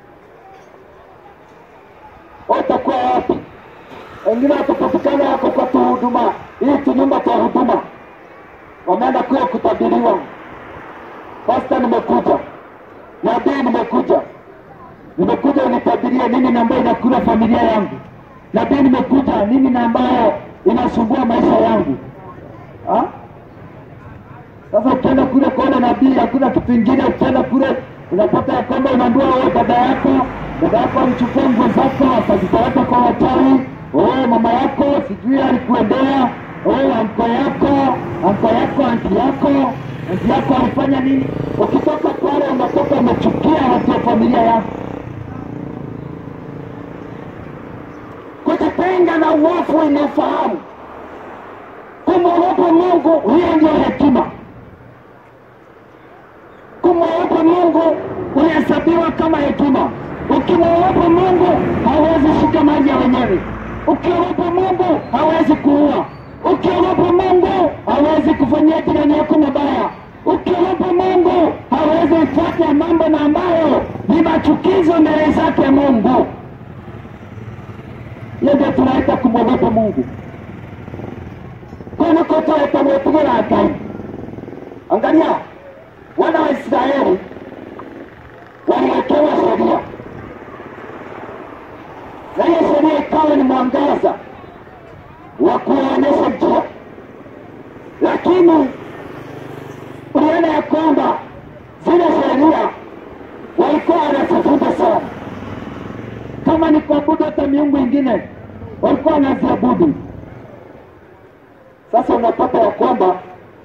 watakuwa wapi? Wengine watapatikana wako kwa tuhuduma, hii tunyumba kwa huduma, wameenda kuwa kutabiriwa. Pastor, nimekuja, nabii, nimekuja unitabirie nini na ambayo inakula familia yangu. Nabii, nimekuja nini na ambayo inasumbua maisha yangu. Sasa ukienda kule kuona nabii, hakuna kitu kingine. Ukienda kule unapata ya kwamba unaambiwa wewe dada yako alichukua nguo zako akazipeleka kwa wachawi. Mama yako sijui alikuendea. Anti yako alifanya nini? Ukitoka pale unatoka umechukia watu wa familia yako. Kujitenga na uovu ni ufahamu. Kumwogopa Mungu, hiyo ndio hekima. Kumwogopa Mungu unahesabiwa kama hekima. Ukimwogopa Mungu hawezi shika maji ya wenyewe. Ukiogopa Mungu hawezi kuua. Ukiogopa Mungu hawezi kufanyia jirani yako mabaya. Ukiogopa Mungu hawezi fuata mambo na ambayo ni machukizo mbele zake Mungu. Ndio tunaita kumwogopa Mungu. Kuna kotoa itamepiga akai. Angalia, wana wa Israeli waliwekewa sheria, na hiyo sheria ikawa ni mwangaza wa kuonyesha njia. Lakini zingine walikuwa wanaziabudu. Sasa unapata ya kwamba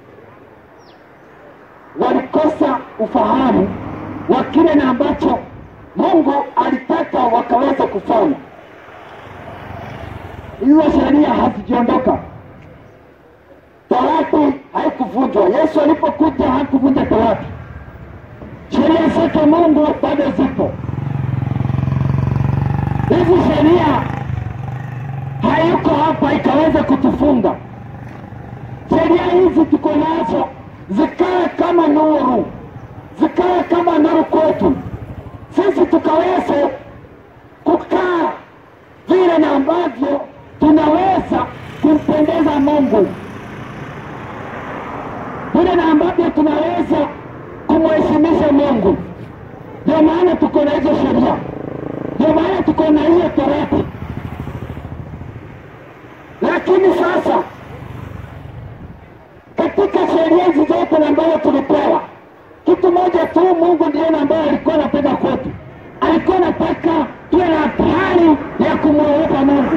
walikosa ufahamu wa kile na ambacho Mungu alitaka wakaweza kufanya. Hizo sheria hazijiondoka. Torati haikuvunjwa. Yesu alipokuja hakuvunja Torati. Sheria zake Mungu bado zipo. Hizi sheria hayuko hapa ikaweza kutufunga. Sheria hizi tuko nazo zikae kama nuru, zikae kama nuru kwetu, sisi tukaweze kukaa vile na ambavyo tunaweza kumpendeza Mungu, vile na ambavyo tunaweza kumheshimisha Mungu. Ndio maana tuko na hizo sheria, ndio maana tuko na hiyo Torati. Lakini sasa katika sheria hizi zote ambazo tulipewa, kitu moja tu Mungu ndiye ambaye alikuwa anataka kwetu. Alikuwa anataka tuwe na hali ya kumwogopa Mungu.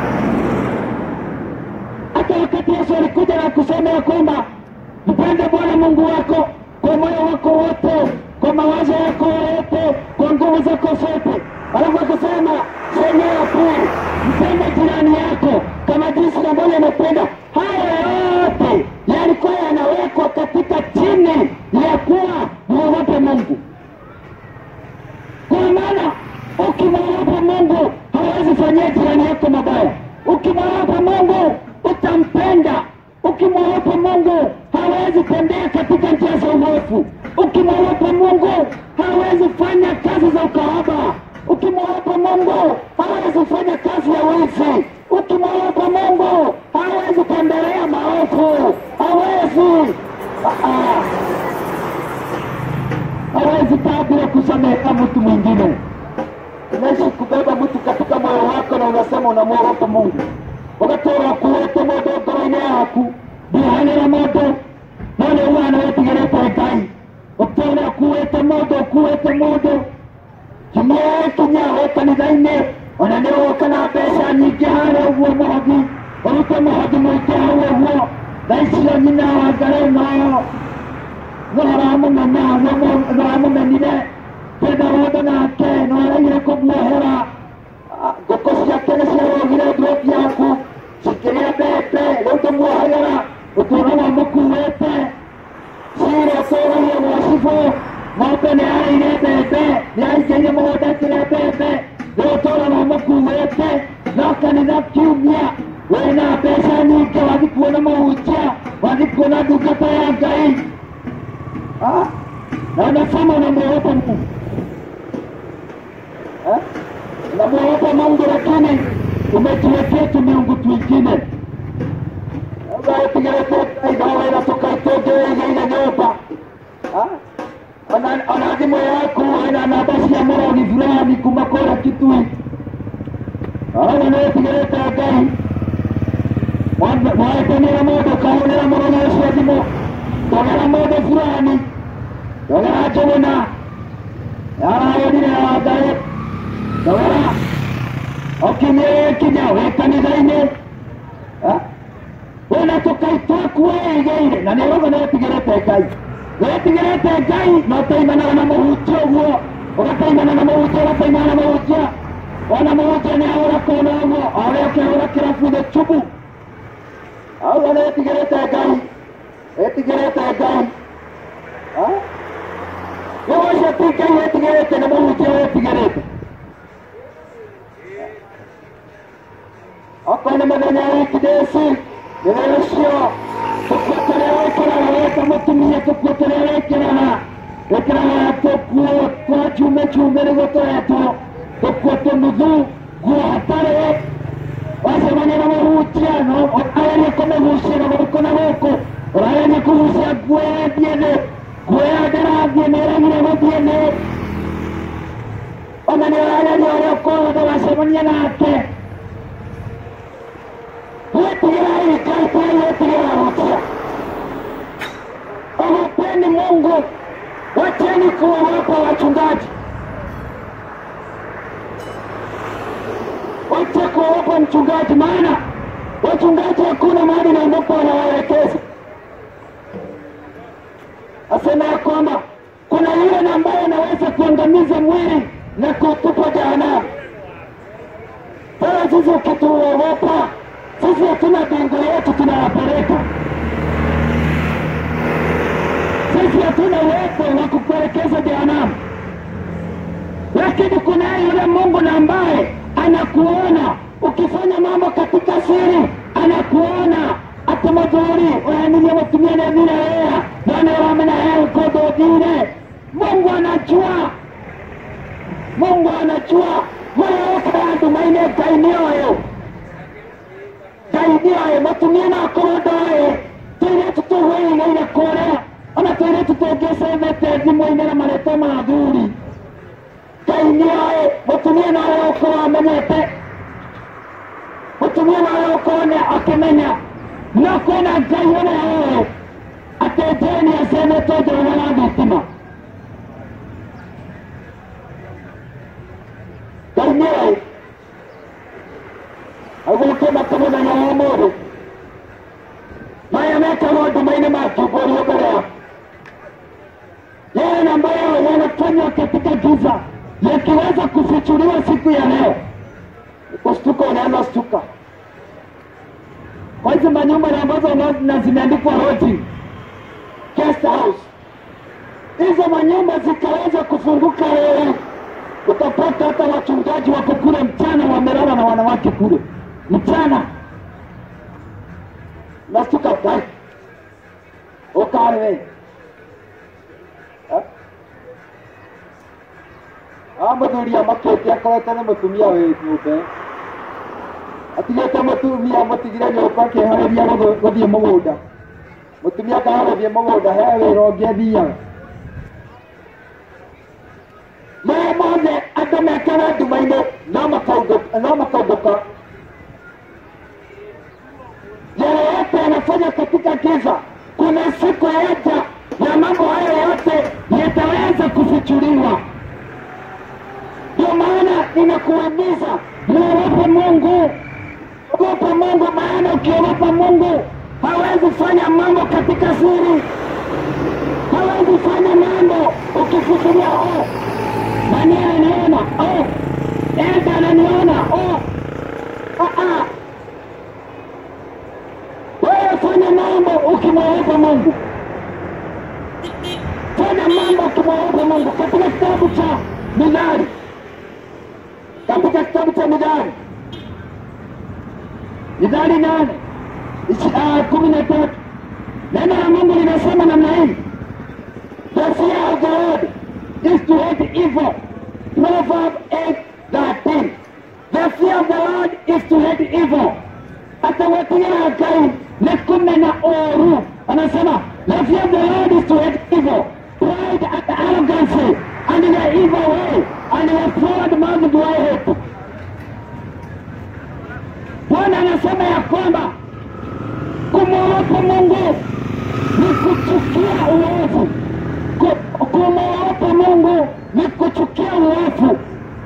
Hata wakati Yesu alikuja na kusema ya kwamba mpende Bwana Mungu wako kwa moyo wako wote, kwa mawazo yako yote, kwa nguvu zako zote. Alafu akasema sheria ya pili, mpende jirani yako kama jinsi ambavyo unapenda. Haya yote yalikuwa yanawekwa katika chini ya kuwa mwogope Mungu. Kwa maana ukimwogopa Mungu hawezi fanyia jirani yako mabaya. Ukimwogopa Mungu utampenda. Ukimwogopa Mungu hawezi tembea katika njia za uovu. Ukimwogopa Mungu hawezi fanya kazi za ukahaba. Ukimwogopa Mungu hawezi fanya kazi ya wizi. Ukimwogopa Mungu hawezi kuendelea maovu. Hawezi kabla kusamehe mtu mwingine. Unaishi kubeba mtu katika moyo wako na unasema unamwogopa Mungu. Wakati wakuwete modo ngoro-inĩ yaku ndihanĩra mũndũ none ũhana wetigĩrĩte Ngai. Ũtũũra kuwete mũndũ kinya we kanitha-inĩ, ona nĩ ũgũka na mbeca nyingĩ harĩa ũguo mũhothi, ũrute mũhothi mũingĩ hau ũguo. Thaa icio nyina wa Ngarĩ no nĩaramũmenire kwenda wothe nake no araigire kũmuohera. Ngũkũ ciake nĩ ciarogire nduthi yaku cikĩrĩa mbembe, rĩu ndĩmuohagĩra ũtũũro wa mũkuĩte. Cira ũtũũragia gwa cibũ, ng'ombe nĩ yarĩire mbembe, nĩ yaingĩire mũgũnda ĩkĩrĩa mbembe, rĩu ũtũũro wa mũkuĩte. No kanitha kiumia wĩna mbeca nyingĩ, wathiĩ kuona mũhunjia, wathiĩ kuona ndungata ya Ngai, na unasema unamwogopa Mungu. Unamwogopa Mungu lakini umetuwekea tu miungu twingine. Tigĩrĩte tukaitũngĩrĩire nyũmba. Ona thimũ yaku ĩna namba cia mũrogi fulani kuma kũrĩa Kitui. Ona nĩ tigĩrĩte Ngai. Mwaĩtanĩra mũndũ ũkahũrĩra mũrogi ũcio thimũ, togera mũndũ fulani, togera Njũgũna yarayũrire ya Ngai, togera kinya wĩ kanitha-inĩ. Wĩna tũkai twaku wĩigĩire na nĩũrauga nĩ wetigĩrĩte Ngai. Wetigĩrĩte Ngai na ũtaimanaga na mũhunjia ũguo, ũgataimana na mũhunjia, ũgataimana na mũhunjia. Ona mũhunjia nĩ ahũra kona ũguo, arĩa ũkĩhũra kĩrabu the chubu. Auga nĩ wetigĩrĩte Ngai, wetigĩrĩte Ngai. Ũcio ti Ngai wetigĩrĩte, nĩ mũhunjia wetigĩrĩte. Okorwo nĩ mũthenya wa wikindĩci, mũthenya ũcio tũkuo tũrĩa wĩkĩraga wĩta mũtumia, tũkuo tũrĩa wĩkĩraga tũkuo twa njume nĩguo tũretwo tũkuo tũnuthu, nguo hatarĩ. Wacemania na mũhunjia arageria kũmĩgucia na gũkũ na gũkũ, ũrageria kũgucia nguo ya thiĩ thĩ, nguo ya ndĩrathiĩ nĩ ĩragire gũthiĩ thĩ. Ona nĩ ũrageria ũrĩa ũkothe wacemania nake. Wetigĩrai Ngai, wetigĩra mũhunjia. Ogopeni Mungu, wacheni kuogopa wachungaji. Acha kuogopa mchungaji, maana wachungaji hakuna mahali na ambapo wanawaelekeza. Asema ya kwamba kuna yule ambaye anaweza kuangamiza mwili na kutupa jehanamu. Sasa sisi ukituogopa, sisi hatuna bingu yetu tunawapeleka. Sisi hatuna uwezo wa kukuelekeza jehanamu. Lakini kuna yule Mungu na ambaye anakuona ukifanya mambo katika siri, anakuona hata mazuri wanaendelea kutumia na vile hea na wamena hea kodo vile. Mungu anajua, Mungu anajua moyo wako maine kainioyo matumia na kodoe tena tutowe ile kore ana tena tutogesa vete dimo ina maleta maduri kainioyo matumia na wako amenyete matumia na wako akimenya na kuna gayona yao atejeni aseme todo wala bitima kainioyo agukema kama na nyamodo maya meka rodo maina makubori obera yale ambayo yanafanywa katika giza yakiweza kufichuliwa siku ya leo, kustuka unaanza stuka. Kwa hizo manyumba ambazo na zimeandikwa lodging, guest house, hizo manyumba zikaweza kufunguka leo, utapata hata wachungaji wako kule mchana wamelala na wanawake kule mchana. Nastuka kai okare amaduri amakete akorete na mutumia wetupe atigete mutumia mutigira nyoka kehareria guthie mugunda mutumia kahareria mugunda hewe ronge thia maya mothe andũ mekara nduma-inĩ no makaunduka. Yale yote yanafanya katika giza, kuna siku yaja na mambo haya yote yataweza kufichuliwa. Ndio maana ninakuhimiza muogope Mungu, ogopa Mungu, maana ukiogopa Mungu hawezi fanya mambo katika siri, hawezi fanya mambo ukifikiria nani ananiona, Elda ananiona, wewe fanya mambo ukimwogopa Mungu, fanya mambo ukimwogopa Mungu. Katika kitabu cha Mithali, katika kitabu cha Mithali 8:13 neno la Mungu linasema namna hii: the fear of the Lord is to hate evil. Proverbs 8:13. The fear of the Lord is to hate evil. Atawatia Hagai na kumena oru. Anasema the fear of the Lord is to hate evil, pride and arrogance, and the evil way, and the proud mouth do I hate. Bwana anasema ya kwamba kumwogopa Mungu ni kuchukia uovu. Kumwogopa Mungu ni kuchukia uovu.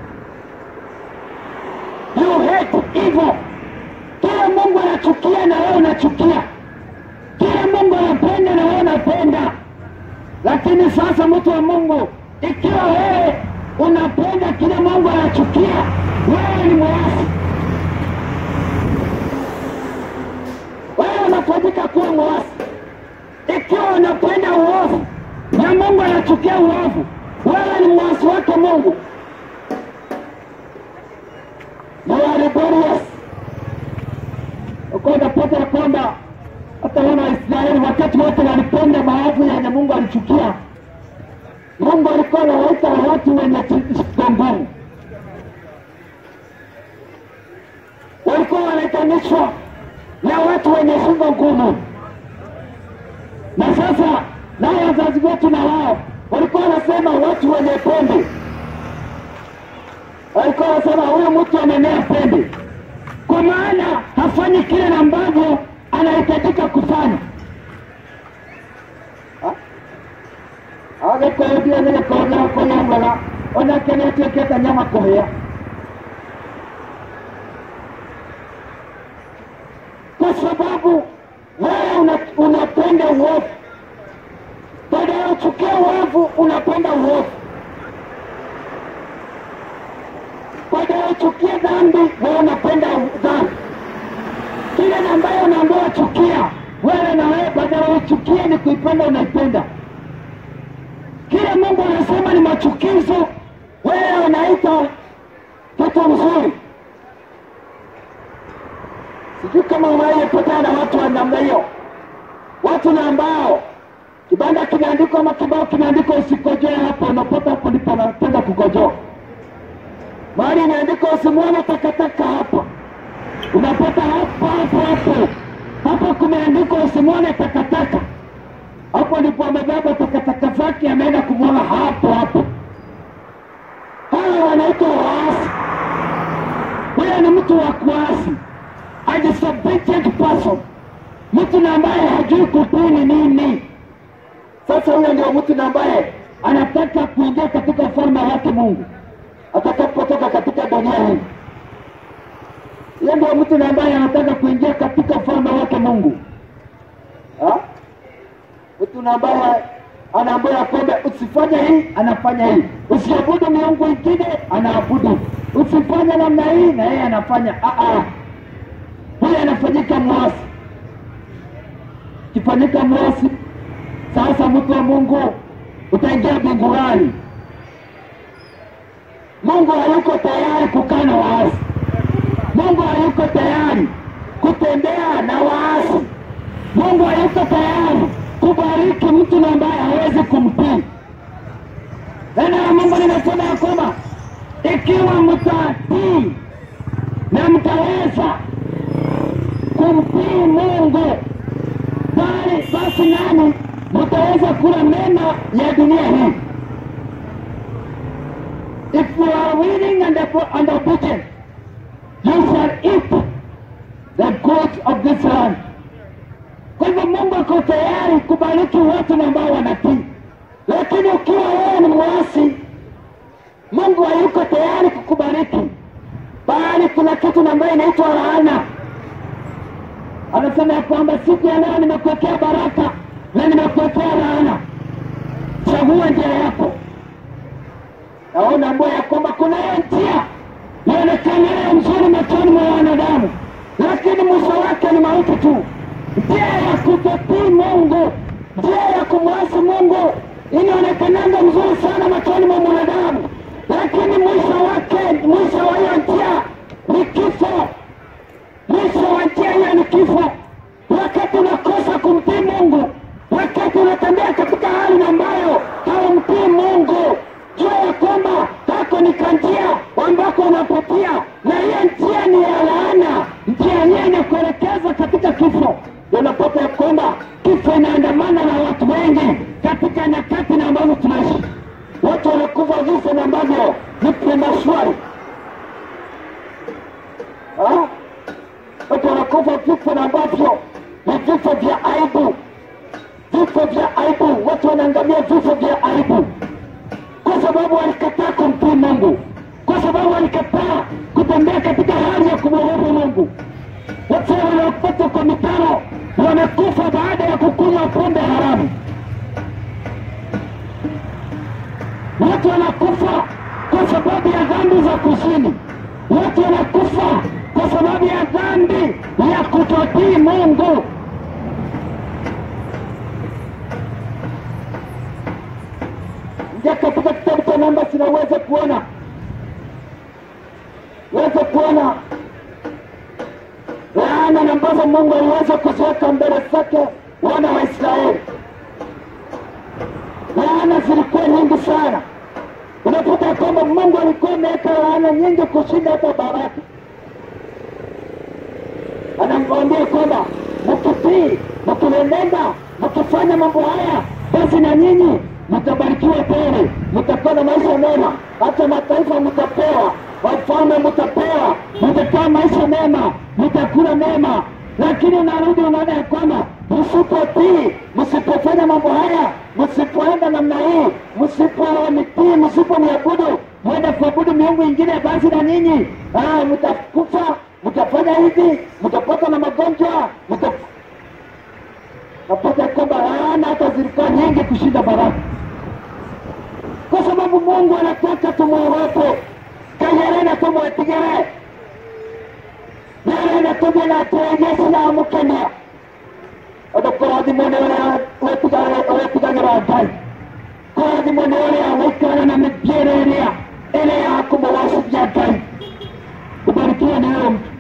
You hate evil. Kila Mungu anachukia na wewe unachukia. Kila Mungu anapenda na wewe unapenda. Lakini sasa mtu wa Mungu, ikiwa wewe unapenda kila Mungu anachukia, wewe ni mwasi. Wewe unahitajika kuwa mwasi. Ikiwa unapenda uovu na Mungu anachukia uovu, wewe ni mwasi wake Mungu. You are rebellious. Uko unapata kwamba hata wana Israeli wakati wote walipenda maovu yenye Mungu alichukia, Mungu alikuwa anawaita watu wenye nguvu. Walikuwa wanaitanishwa na watu wenye shingo ngumu. Na sasa na wazazi wetu na wao walikuwa wanasema watu wenye pembe. Walikuwa wanasema huyu mtu amemea pembe, kwa maana hafanyi kile ambavyo anahitajika kufanya. Agekuambia nile kona kwa nyama, ona kenete keta nyama kohea. uchukia uovu unapenda uovu. Badala uchukie dhambi wewe unapenda dhambi. Kile ambayo unaambiwa chukia wewe na wewe badala uchukie ni kuipenda unaipenda. Kile Mungu anasema ni machukizo wewe unaita kitu mzuri. Sijui kama unayepatana na watu wa namna hiyo. Watu na ambao kibanda kimeandikwa ama kibao kimeandikwa usikojoe hapo, unapata hapo ndipo anapenda kukojoa. Mahali imeandikwa usimwone takataka hapa, unapata hapo kumeandikwa usimwone takataka, hapo ndipo amebeba takataka zake ameenda kumwaga hapo. Hawa wanaitwa waasi. Huyo ni mtu wa kuasi, a disobedient person, mtu na ambaye hajui kutii nini. Sasa huyo ndio mtu ambaye anataka kuingia katika ufalme wake Mungu atakapotoka katika dunia hii. Yeye ndio mtu ambaye anataka kuingia katika ufalme wake Mungu. Mtu ambaye anaambiwa kwamba usifanye hii, anafanya hii. Usiabudu miungu ingine, anaabudu. Usifanye namna hii, na yeye anafanya. Huyo anafanyika mwasi. Kifanyika mwasi, sasa mtu wa Mungu utaingia mbinguni. Mungu hayuko tayari kukaa na waasi. Mungu hayuko tayari kutembea na waasi. Mungu hayuko tayari kubariki mtu ambaye hawezi kumtii. Neno la Mungu linasema ya kwamba ikiwa mtatii na mtaweza kumtii Mungu, basi nani mtaweza kula mema ya dunia hii. If you are willing and obedient, you shall eat the goods of this land. Kwa hivyo Mungu ako tayari kubariki watu ambao wanatii. Lakini ukiwa wewe ni mwasi, Mungu hayuko tayari kukubariki, bali kuna kitu ambacho inaitwa laana. Anasema ya kwamba siku ya leo nimekuwekea baraka na nimekuwekea laana. Chagua njia yako. Naona ya kwamba kuna njia inaonekana mzuri machoni mwa wanadamu, lakini mwisho wake ni mauti tu. Njia ya kutotii Mungu, njia ya kumwasi Mungu inaonekana mzuri sana machoni mwa mwanadamu, lakini mwisho wa hiyo njia ni kifo. Mwisho wa njia hiyo ni kifo. Wakati unakosa kumtii Mungu, wakati unatembea katika hali ambayo haumtii Mungu, jua ya kwamba hako ni kanjia ambako unapotia, na hiyo njia ni ya laana. Njia yenyewe inakuelekeza katika kifo. Unapata ya kwamba kifo inaandamana na watu wengi katika nyakati na ambazo tunaishi. Watu wanakufa vifo na ambavyo ni premature. Watu wanakufa vifo na ambavyo ni vifo vya aibu. Vifo vya aibu. Watu wanaangamia vifo vya aibu kwa sababu walikataa kumtii Mungu, kwa sababu walikataa kutembea katika hali ya kumwabudu Mungu. Watu wanaopata kwa mitano wanakufa baada ya kukunywa pombe haramu. Watu wanakufa kwa sababu ya dhambi za kuzini. Watu wanakufa kwa sababu ya dhambi ya kutotii Mungu. Ndio katika kitabu cha Namba sinaweza kuona laana ambazo Mungu aliweza kuziweka mbele zake wana wa Israeli. Laana zilikuwa nyingi sana. Unakuta kwamba Mungu alikuwa ameweka laana nyingi kushinda hata baraka. Anamwambia kwamba mkitii, mkienenda, mkifanya mambo haya, basi na nyinyi mtabarikiwa tele, mtakuwa na maisha mema, hata mataifa mtapewa, wafalme mtapewa, mtakaa maisha mema, mtakula mema. Lakini unarudi unaona ya kwamba msipotii, msipofanya mambo haya, msipoenda namna hii, msiponitii, msiponiabudu, mwenda kuabudu miungu ingine, basi na nyinyi mtakufa, mtafanya hivi, mtapata na magonjwa, napata kwamba laana hata zilikuwa nyingi kushinda baraka, kwa sababu Mungu anataka tumuogope. Kayerena tumwetigere, yerena tumena tuegesi na amukenia odokurathimo nĩ ũrĩa wetigagĩra Ngai, kũrathimo nĩ ũrĩa wĩikaraga na mĩthiĩre ĩrĩa ya kũmũgocithia Ngai. Kubarikiwa ni wewe mtu.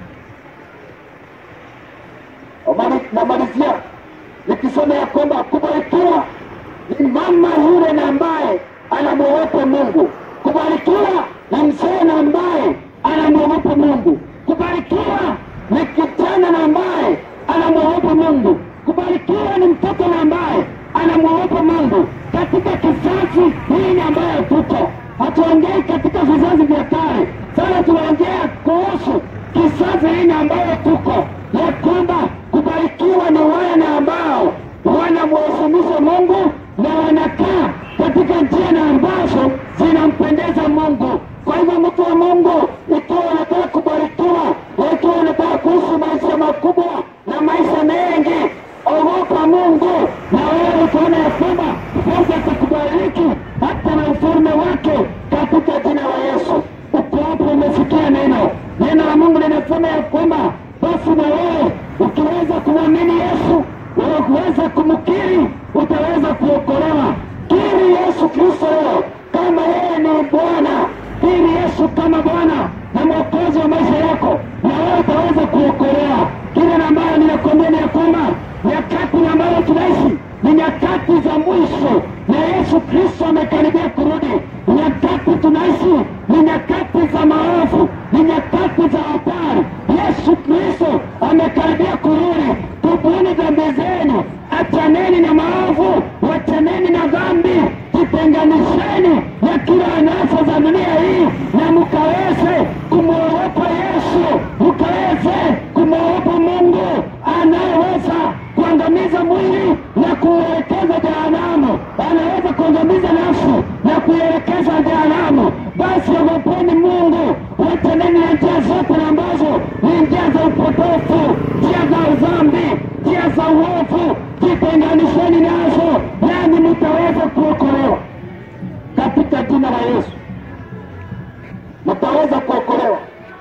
Namalizia nikisema ya kwamba kubarikiwa ni mama yule na ambaye anamwogopa Mungu. Kubarikiwa ni mzee na ambaye anamwogopa Mungu. Kubarikiwa ni kijana na ambaye anamwogopa Mungu. Kubarikiwa ni mtoto na ambaye anamwogopa Mungu. Katika kizazi hii ambayo tuko, hatuongei katika vizazi vya kale, sana tunaongea kuhusu kizazi hii ambayo tuko, ya kwamba kubarikiwa ni wale ambao wanamheshimisha Mungu na wanakaa katika njia na ambazo zinampendeza Mungu. Kwa hivyo mtu wa Mungu, ikiwa unataka kubarikiwa, ikiwa unataka kuishi maisha makubwa na maisha mengi, ogopa Mungu na wewe utaona ya kwamba Mungu atakubariki hata na ufalme wake katika jina la Yesu. Uko hapo umesikia neno la Mungu linasema ya kwamba basi na wewe ukiweza kumwamini Yesu, ukiweza kumkiri, utaweza kuokolewa. Kiri Yesu Kristo kama yeye ni Bwana, kiri Yesu kama Bwana na Mwokozi wa maisha yako, na wewe utaweza kuokolewa. Kile ambayo ninakwambia ni ya kwamba nyakati ambayo tunaishi ni nyakati za mwisho, na Yesu Kristo amekaribia kurudi. Nyakati tunaishi ni nyakati za maovu, ni nyakati za hatari. Yesu Kristo amekaribia kurudi. Tubuni dhambi zenu, achaneni na maovu, wachaneni na dhambi, jitenganisheni na kila anasa za dunia hii, na mkaweze kumwogopa Yesu, mkaweze kumwogopa Mungu anayeweza kuangamiza mwili na kuelekeza jehanamu, anaweza kuangamiza nafsi na kuelekeza jehanamu. Basi ogopeni Mungu, wachaneni na njia zote ambazo ni njia za upotofu, njia za dhambi, njia za uovu, jitenganisheni nazo, nani mtaweza kuokolewa katika jina la Yesu. Mtaweza kuokolewa.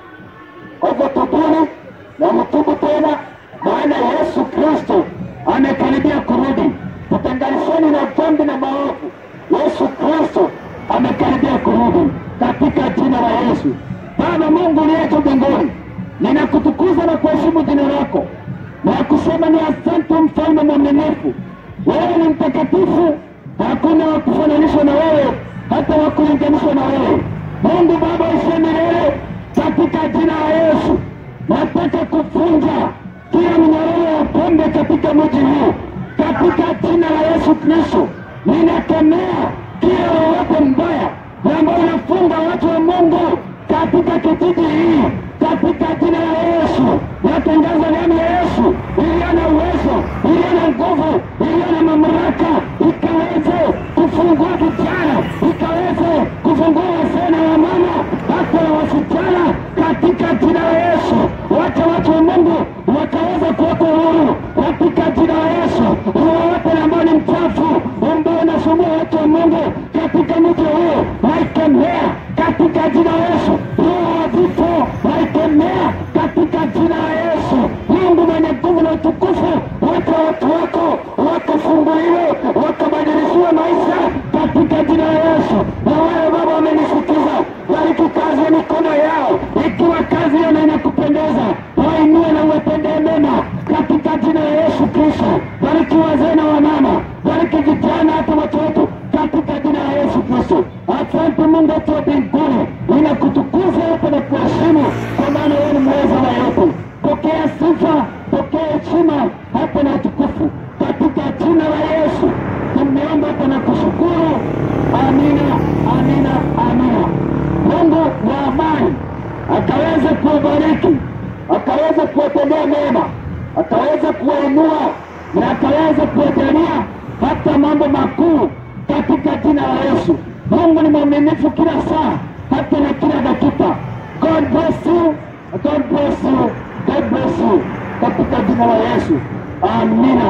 Kwa hivyo tubuni na mtubu tena, maana Yesu Kristo amekaribia kurudi. Tutenganisheni na dhambi na maovu. Yesu Kristo amekaribia kurudi katika jina la Yesu. Baba Mungu uliye mbinguni, ninakutukuza na kuheshimu jina lako na kusema ni asante mfalme mwaminifu. Wewe ni mtakatifu, hakuna wa kufananishwa na wewe, hata wa kulinganishwa na wewe. Mungu Baba usiye milele, katika jina la Yesu nataka kufunja kila mnyororo wa pombe katika mji huu. Katika jina la Yesu Kristo ninakemea kila roho mbaya ambao unafunga watu wa Mungu katika kijiji hii. Katika jina la Yesu natangaza damu ya Yesu iliyo na uwezo, iliyo na nguvu, iliyo na mamlaka, ikaweze kufungua vijana, ikaweze kufungua wazee na wamama, hata na wasichana katika jina la Yesu. Watu wa Mungu wakaweza kuwekwa huru katika jina la Yesu. Wote ambao ni mchafu, ambao unasumbua watu wa Mungu katika mji huu, naikemea katika jina la Yesu. Roho wa vifo naikemea katika jina la Yesu. Mungu mwenye nguvu na utukufu, watu wako wakafunguliwe, wakabadilishiwe maisha katika jina la Yesu. Na wale Baba wamenisikiza, bariki kazi ya mikono yao, ikiwa kazi hiyo na inakupendeza, wainue na uwatendee mema katika jina la Yesu Kristo. Bariki wazee na wamama, bariki vijana hata watoto katika jina la Yesu Kristo. Asante Mungu wetu wa mbinguni, ninakutukuza yote na kuheshimu, kwa maana wewe ni mweza wa yote. Pokea sifa, pokea heshima hata na utukufu katika jina la Yesu. Tumeomba hata na kushukuru. Amina, amina, amina. Mungu wa amani akaweze kuwabariki, akaweze kuwatendea mema, akaweze kuwainua na akaweze kuwajalia hata mambo makuu katika jina la Yesu. Mungu ni mwaminifu kila saa, hata na kila dakika. God bless you, God bless you, God bless you katika jina la Yesu. Amina.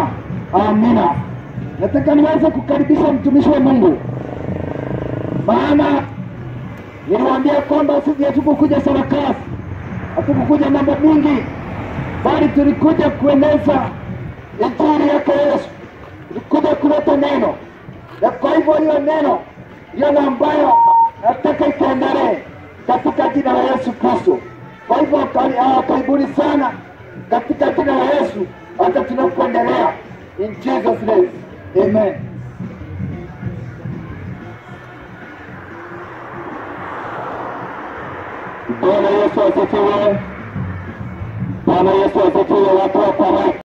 Amina. Nataka niweze kukaribisha mtumishi wa Mungu, maana niliwaambia kwamba sisi hatukukuja sarakasi, hatukukuja mambo mingi, bali tulikuja kueneza injili yake Yesu. Tulikuja kuleta neno, na kwa hivyo hiyo neno ndio ambayo nataka ikaendelee katika jina la Yesu Kristo. Kwa hivyo karibuni sana katika jina la Yesu, hata tunapoendelea. In Jesus' name, amen. Bwana Yesu asifiwe. Bwana Yesu asifiwe. Watu wa